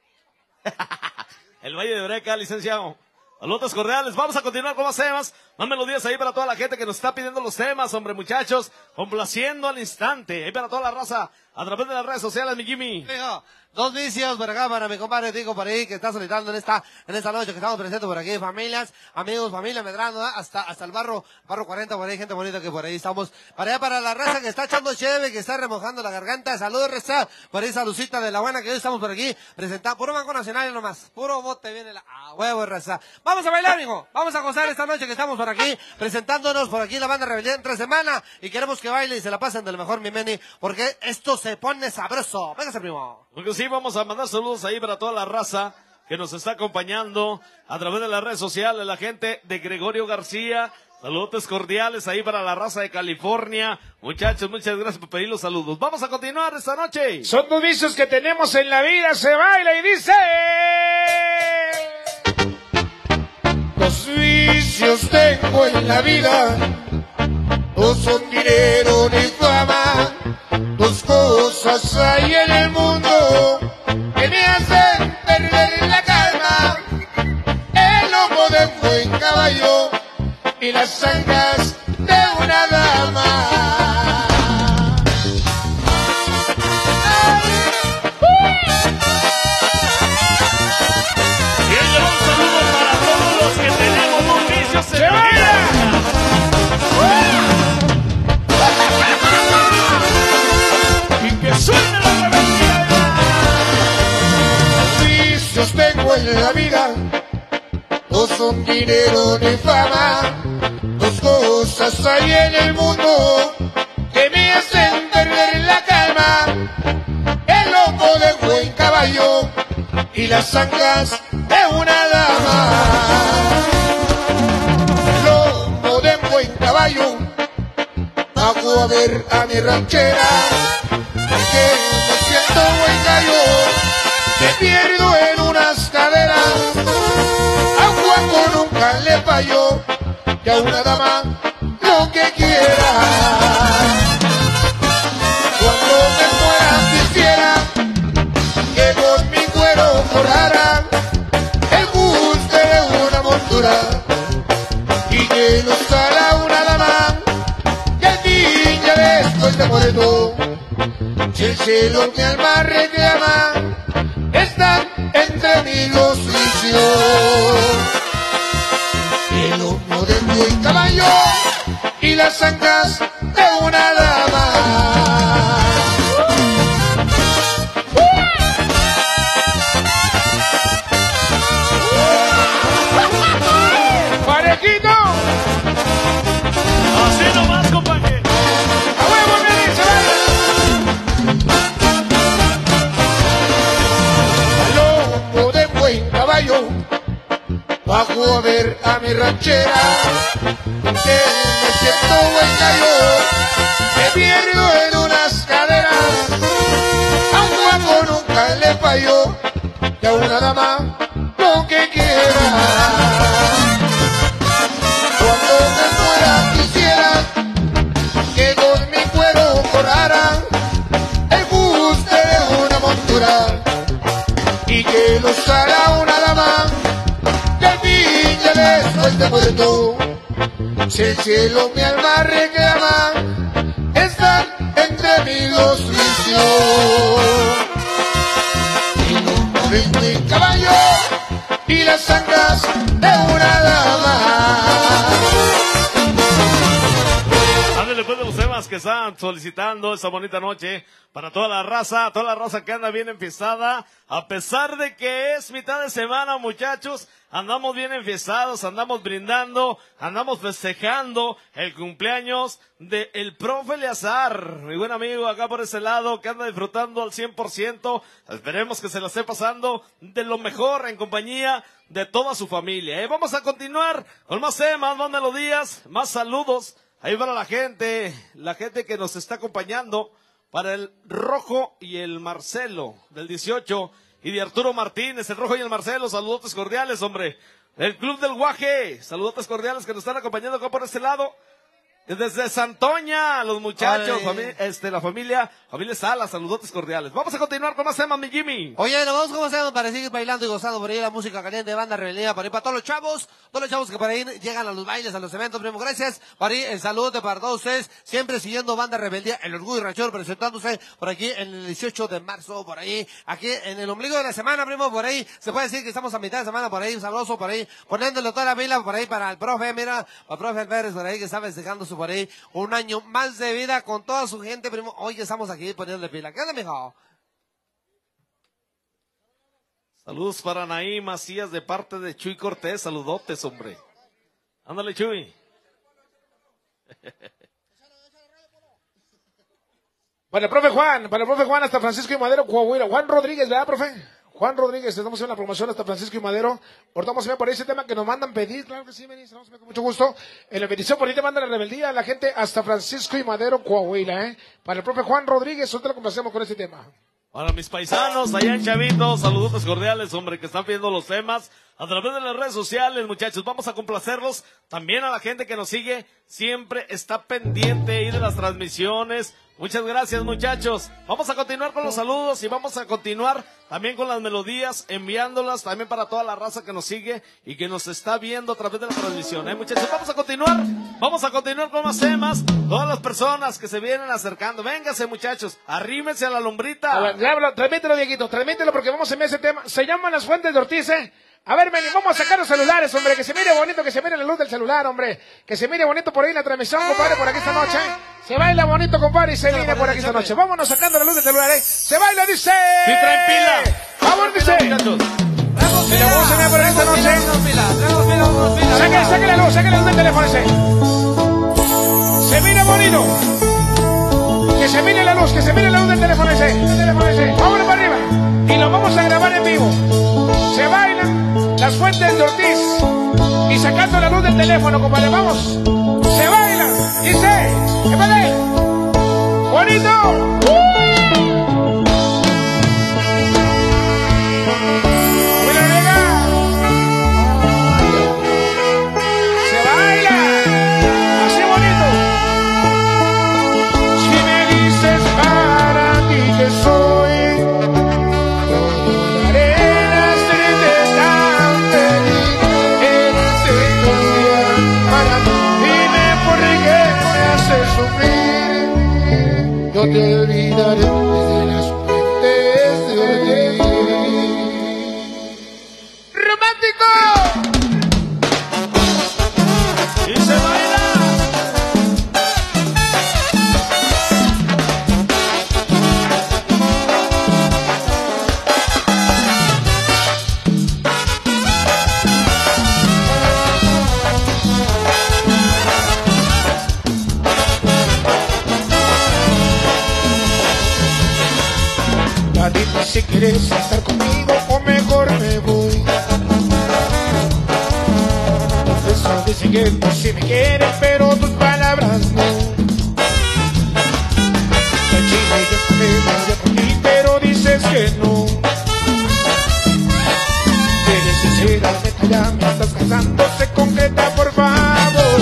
Speaker 2: El Valle de Breca, licenciado. Saludos cordiales. Vamos a continuar con más temas. Más melodías ahí para toda la gente que nos está pidiendo los temas, hombre, muchachos. Complaciendo al instante. Ahí para toda la raza a través de las redes sociales, mi Jimmy.
Speaker 3: Hijo, dos vicios por acá para mi compadre Tico por ahí que está solicitando en esta en esta noche que estamos presentes por aquí, familias, amigos, familia Medrano, ¿eh? hasta hasta el barro barro cuarenta por ahí, gente bonita que por ahí estamos. Para allá para la raza que está echando cheve, que está remojando la garganta. Saludos, raza. Por ahí saludcita de la buena que hoy estamos por aquí presentando puro Banco Nacional nomás. Puro bote viene la a huevo, raza. Vamos a bailar, hijo. Vamos a gozar esta noche que estamos por aquí presentándonos por aquí la banda Rebelión entre semana y queremos que baile y se la pasen de lo mejor, mi Meni, porque esto se pone sabroso. Véngase, primo.
Speaker 2: Porque sí, vamos a mandar saludos ahí para toda la raza que nos está acompañando a través de las redes sociales, la gente de Gregorio García. Saludos cordiales ahí para la raza de California. Muchachos, muchas gracias por pedir los saludos. Vamos a continuar esta noche.
Speaker 1: Son dos vicios que tenemos en la vida, se baila y dice...
Speaker 6: Los vicios tengo en la vida, no son dinero ni fama, dos cosas hay en el mundo que me hacen perder la calma: el lomo de buen caballo y las ancas de una dama.
Speaker 2: ¡Se baila!
Speaker 1: ¡Y que suene la rebeldía!
Speaker 6: Vicios tengo en la vida, no son dinero ni fama, dos cosas hay en el mundo que me hacen perder la calma: el lomo de buen caballo y las anclas de una dama. Lomo de buen caballo, bajo a ver a mi ranchera, que me siento buen gallo, me pierdo en unas caderas. A Juanco nunca le falló, y a una dama lo que quiera. Cuando me muera quisiera que con mi cuero forrara el gusto de una montura y que nos sala una dama y el niño después de muerto. Si el cielo mi alma reclama, están entre mí los vicios. El lomo de mi caballo y las anclas de una dama.
Speaker 1: ¡Parejito!
Speaker 2: Así nomás, compañero.
Speaker 1: ¡A huevo, me dice!
Speaker 6: Al lomo de buen caballo, bajo a ver a mi ranchera, que me siento buen gallo, me pierdo en unas caderas. A un guapo nunca le falló, y a una dama lo que quiera. Cuando me muera quisiera que con mi cuero forrara el gusto de una montura y que lo usara una dama del villa después de muerto. Si el cielo mi alma reclama, están entre mí los vicios. Y no ven mi caballo y las anclas de una dama.
Speaker 2: Ándale pues de los temas que están solicitando esta bonita noche para toda la raza, toda la raza que anda bien enfiestada, a pesar de que es mitad de semana, muchachos, andamos bien enfiestados, andamos brindando, andamos festejando el cumpleaños de el profe Eleazar, mi buen amigo acá por ese lado, que anda disfrutando al cien por ciento, esperemos que se la esté pasando de lo mejor en compañía de toda su familia. ¿eh? Vamos a continuar con más temas, más melodías, más saludos. Ahí para la gente, la gente que nos está acompañando para el Rojo y el Marcelo del dieciocho y de Arturo Martínez, el Rojo y el Marcelo, saludotes cordiales, hombre. El Club del Guaje, saludotes cordiales que nos están acompañando acá por este lado. Desde Santoña, los muchachos, fami- este, la familia, familia Sala, saludotes cordiales. Vamos a continuar con más temas, mi Jimmy.
Speaker 3: Oye, nos vamos como hacemos para seguir bailando y gozando por ahí la música caliente de Banda Rebeldía, por ahí para todos los chavos, todos los chavos que por ahí llegan a los bailes, a los eventos, primo, gracias. Por ahí el saludo para todos ustedes, siempre siguiendo Banda Rebeldía, el Orgullo Ranchero, presentándose por aquí en el dieciocho de marzo, por ahí, aquí en el ombligo de la semana, primo, por ahí, se puede decir que estamos a mitad de semana, por ahí, sabroso, por ahí, poniéndole toda la pila, por ahí para el profe, mira, para el profe Pérez, por ahí, que está festejándose por ahí, un año más de vida con toda su gente, primo, hoy estamos aquí poniéndole pila. ¿Qué onda, mijo?
Speaker 2: Saludos para Naí Macías de parte de Chuy Cortés, saludotes, hombre. Ándale, Chuy.
Speaker 1: Para el profe Juan, para el profe Juan hasta Francisco y Madero, Coahuila. Juan Rodríguez, ¿verdad, profe? Juan Rodríguez, estamos en la promoción hasta Francisco y Madero. Ahorita vamos a ver por ese tema que nos mandan pedir, claro que sí, venís, vamos a ver con mucho gusto. En la petición por ahí te mandan la rebeldía a la gente hasta Francisco y Madero, Coahuila, ¿eh? Para el profe Juan Rodríguez, nosotros lo complacemos con este tema.
Speaker 2: Para mis paisanos allá en Chavito, saludos cordiales, hombre, que están pidiendo los temas a través de las redes sociales, muchachos. Vamos a complacerlos. También a la gente que nos sigue, siempre está pendiente ahí de las transmisiones. Muchas gracias, muchachos. Vamos a continuar con los saludos y vamos a continuar también con las melodías, enviándolas también para toda la raza que nos sigue y que nos está viendo a través de la transmisión, ¿eh, muchachos? Vamos a continuar, vamos a continuar con más temas. Todas las personas que se vienen acercando, vénganse, muchachos, arrímense a la lombrita.
Speaker 1: A ver, diablo, transmítelo, viejito, transmítelo porque vamos a enviar ese tema. Se llaman Las Fuentes de Ortiz, ¿eh? A ver, Meni, vamos a sacar los celulares, hombre, que se mire bonito, que se mire la luz del celular, hombre. Que se mire bonito por ahí la transmisión, compadre, por aquí esta noche. Se baila bonito, compadre, y se mire por aquí esta noche. Vámonos sacando la luz del celular, ¿eh? Se baila, dice.
Speaker 2: Sí, traen pila.
Speaker 1: Vamos, dice.
Speaker 2: Muchachos.
Speaker 1: Se la vamos a enviar por aquí esta noche. Saque, saque la luz, saque la luz del teléfono ese. Se mire bonito. Que se mire la luz, que se mire la luz del teléfono ese. Del teléfono ese. Vámonos para arriba. Y lo vamos a grabar en vivo. Fuentes de Ortiz. Y sacando la luz del teléfono, compadre, vamos. Se baila, dice, ¡épale! ¡Bonito!
Speaker 6: Yo te olvidaré desde las fuentes de Ortiz.
Speaker 1: ¡Romántico! ¡Y se baila! Dime si quieres estar conmigo o mejor me voy. Tus besos dicen que tú sí me quieres, pero tus palabras no. La china y yo también me voy por ti, pero dices que no. Eres sincera, neta, ya me estás cansando, sé concreta, por favor.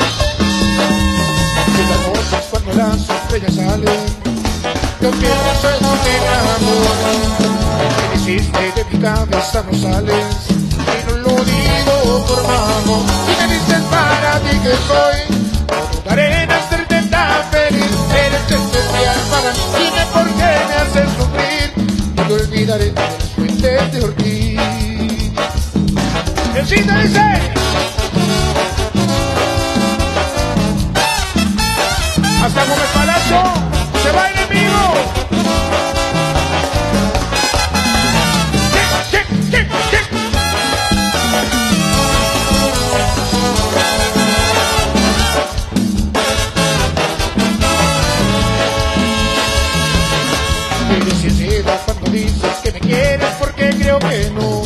Speaker 1: Y las noches cuando las estrellas salen, yo pienso en ti, amor. Que hiciste de mi cabeza no sales, y no lo digo por amor. Y me dices para ti que soy, no dudaré en hacerte tan feliz. Eres especial para mí, dime por qué me haces sufrir. No te olvidaré de las fuentes de Ortiz. El cine dice, hasta Gómez Palacio se va enemigo. Check, check, check, check. Eres sincera cuando dices que me quieres, porque creo que no.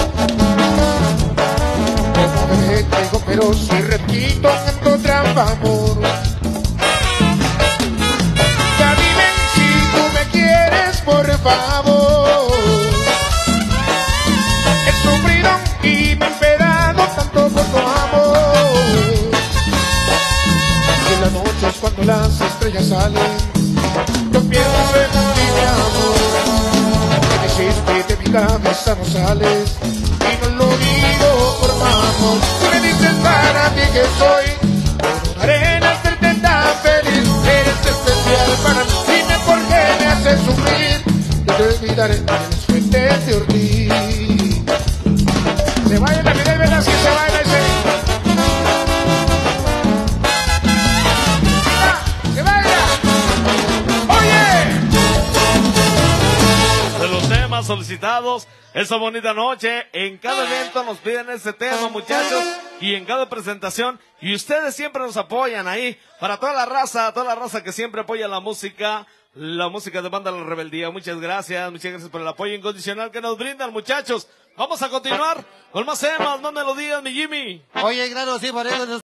Speaker 1: No me detengo, pero si repito, ando trampa, amor. Por favor, he sufrido y me he emperado tanto por tu amor. Y en las noches cuando las estrellas salen, yo pienso en ti, mi amor. Que me hiciste de mi cabeza no sales, y no lo digo por amor. Si me dices para ti que soy, no dudaré en hacerte tan feliz. Eres especial para mí, dime por qué me haces sufrir. No te olvidaré de las fuentes de Ortiz. Se vaya la Miguel Velázquez, se baila ese. ¡Se baila! ¡Oye!
Speaker 2: De los temas solicitados esta bonita noche, en cada evento nos piden este tema, muchachos, y en cada presentación, y ustedes siempre nos apoyan ahí, para toda la raza, toda la raza que siempre apoya la música, la música de Banda La Rebeldía. Muchas gracias, muchas gracias por el apoyo incondicional que nos brindan, muchachos. Vamos a continuar con más temas, más melodías, mi Jimmy.
Speaker 3: Oye, claro, sí, por eso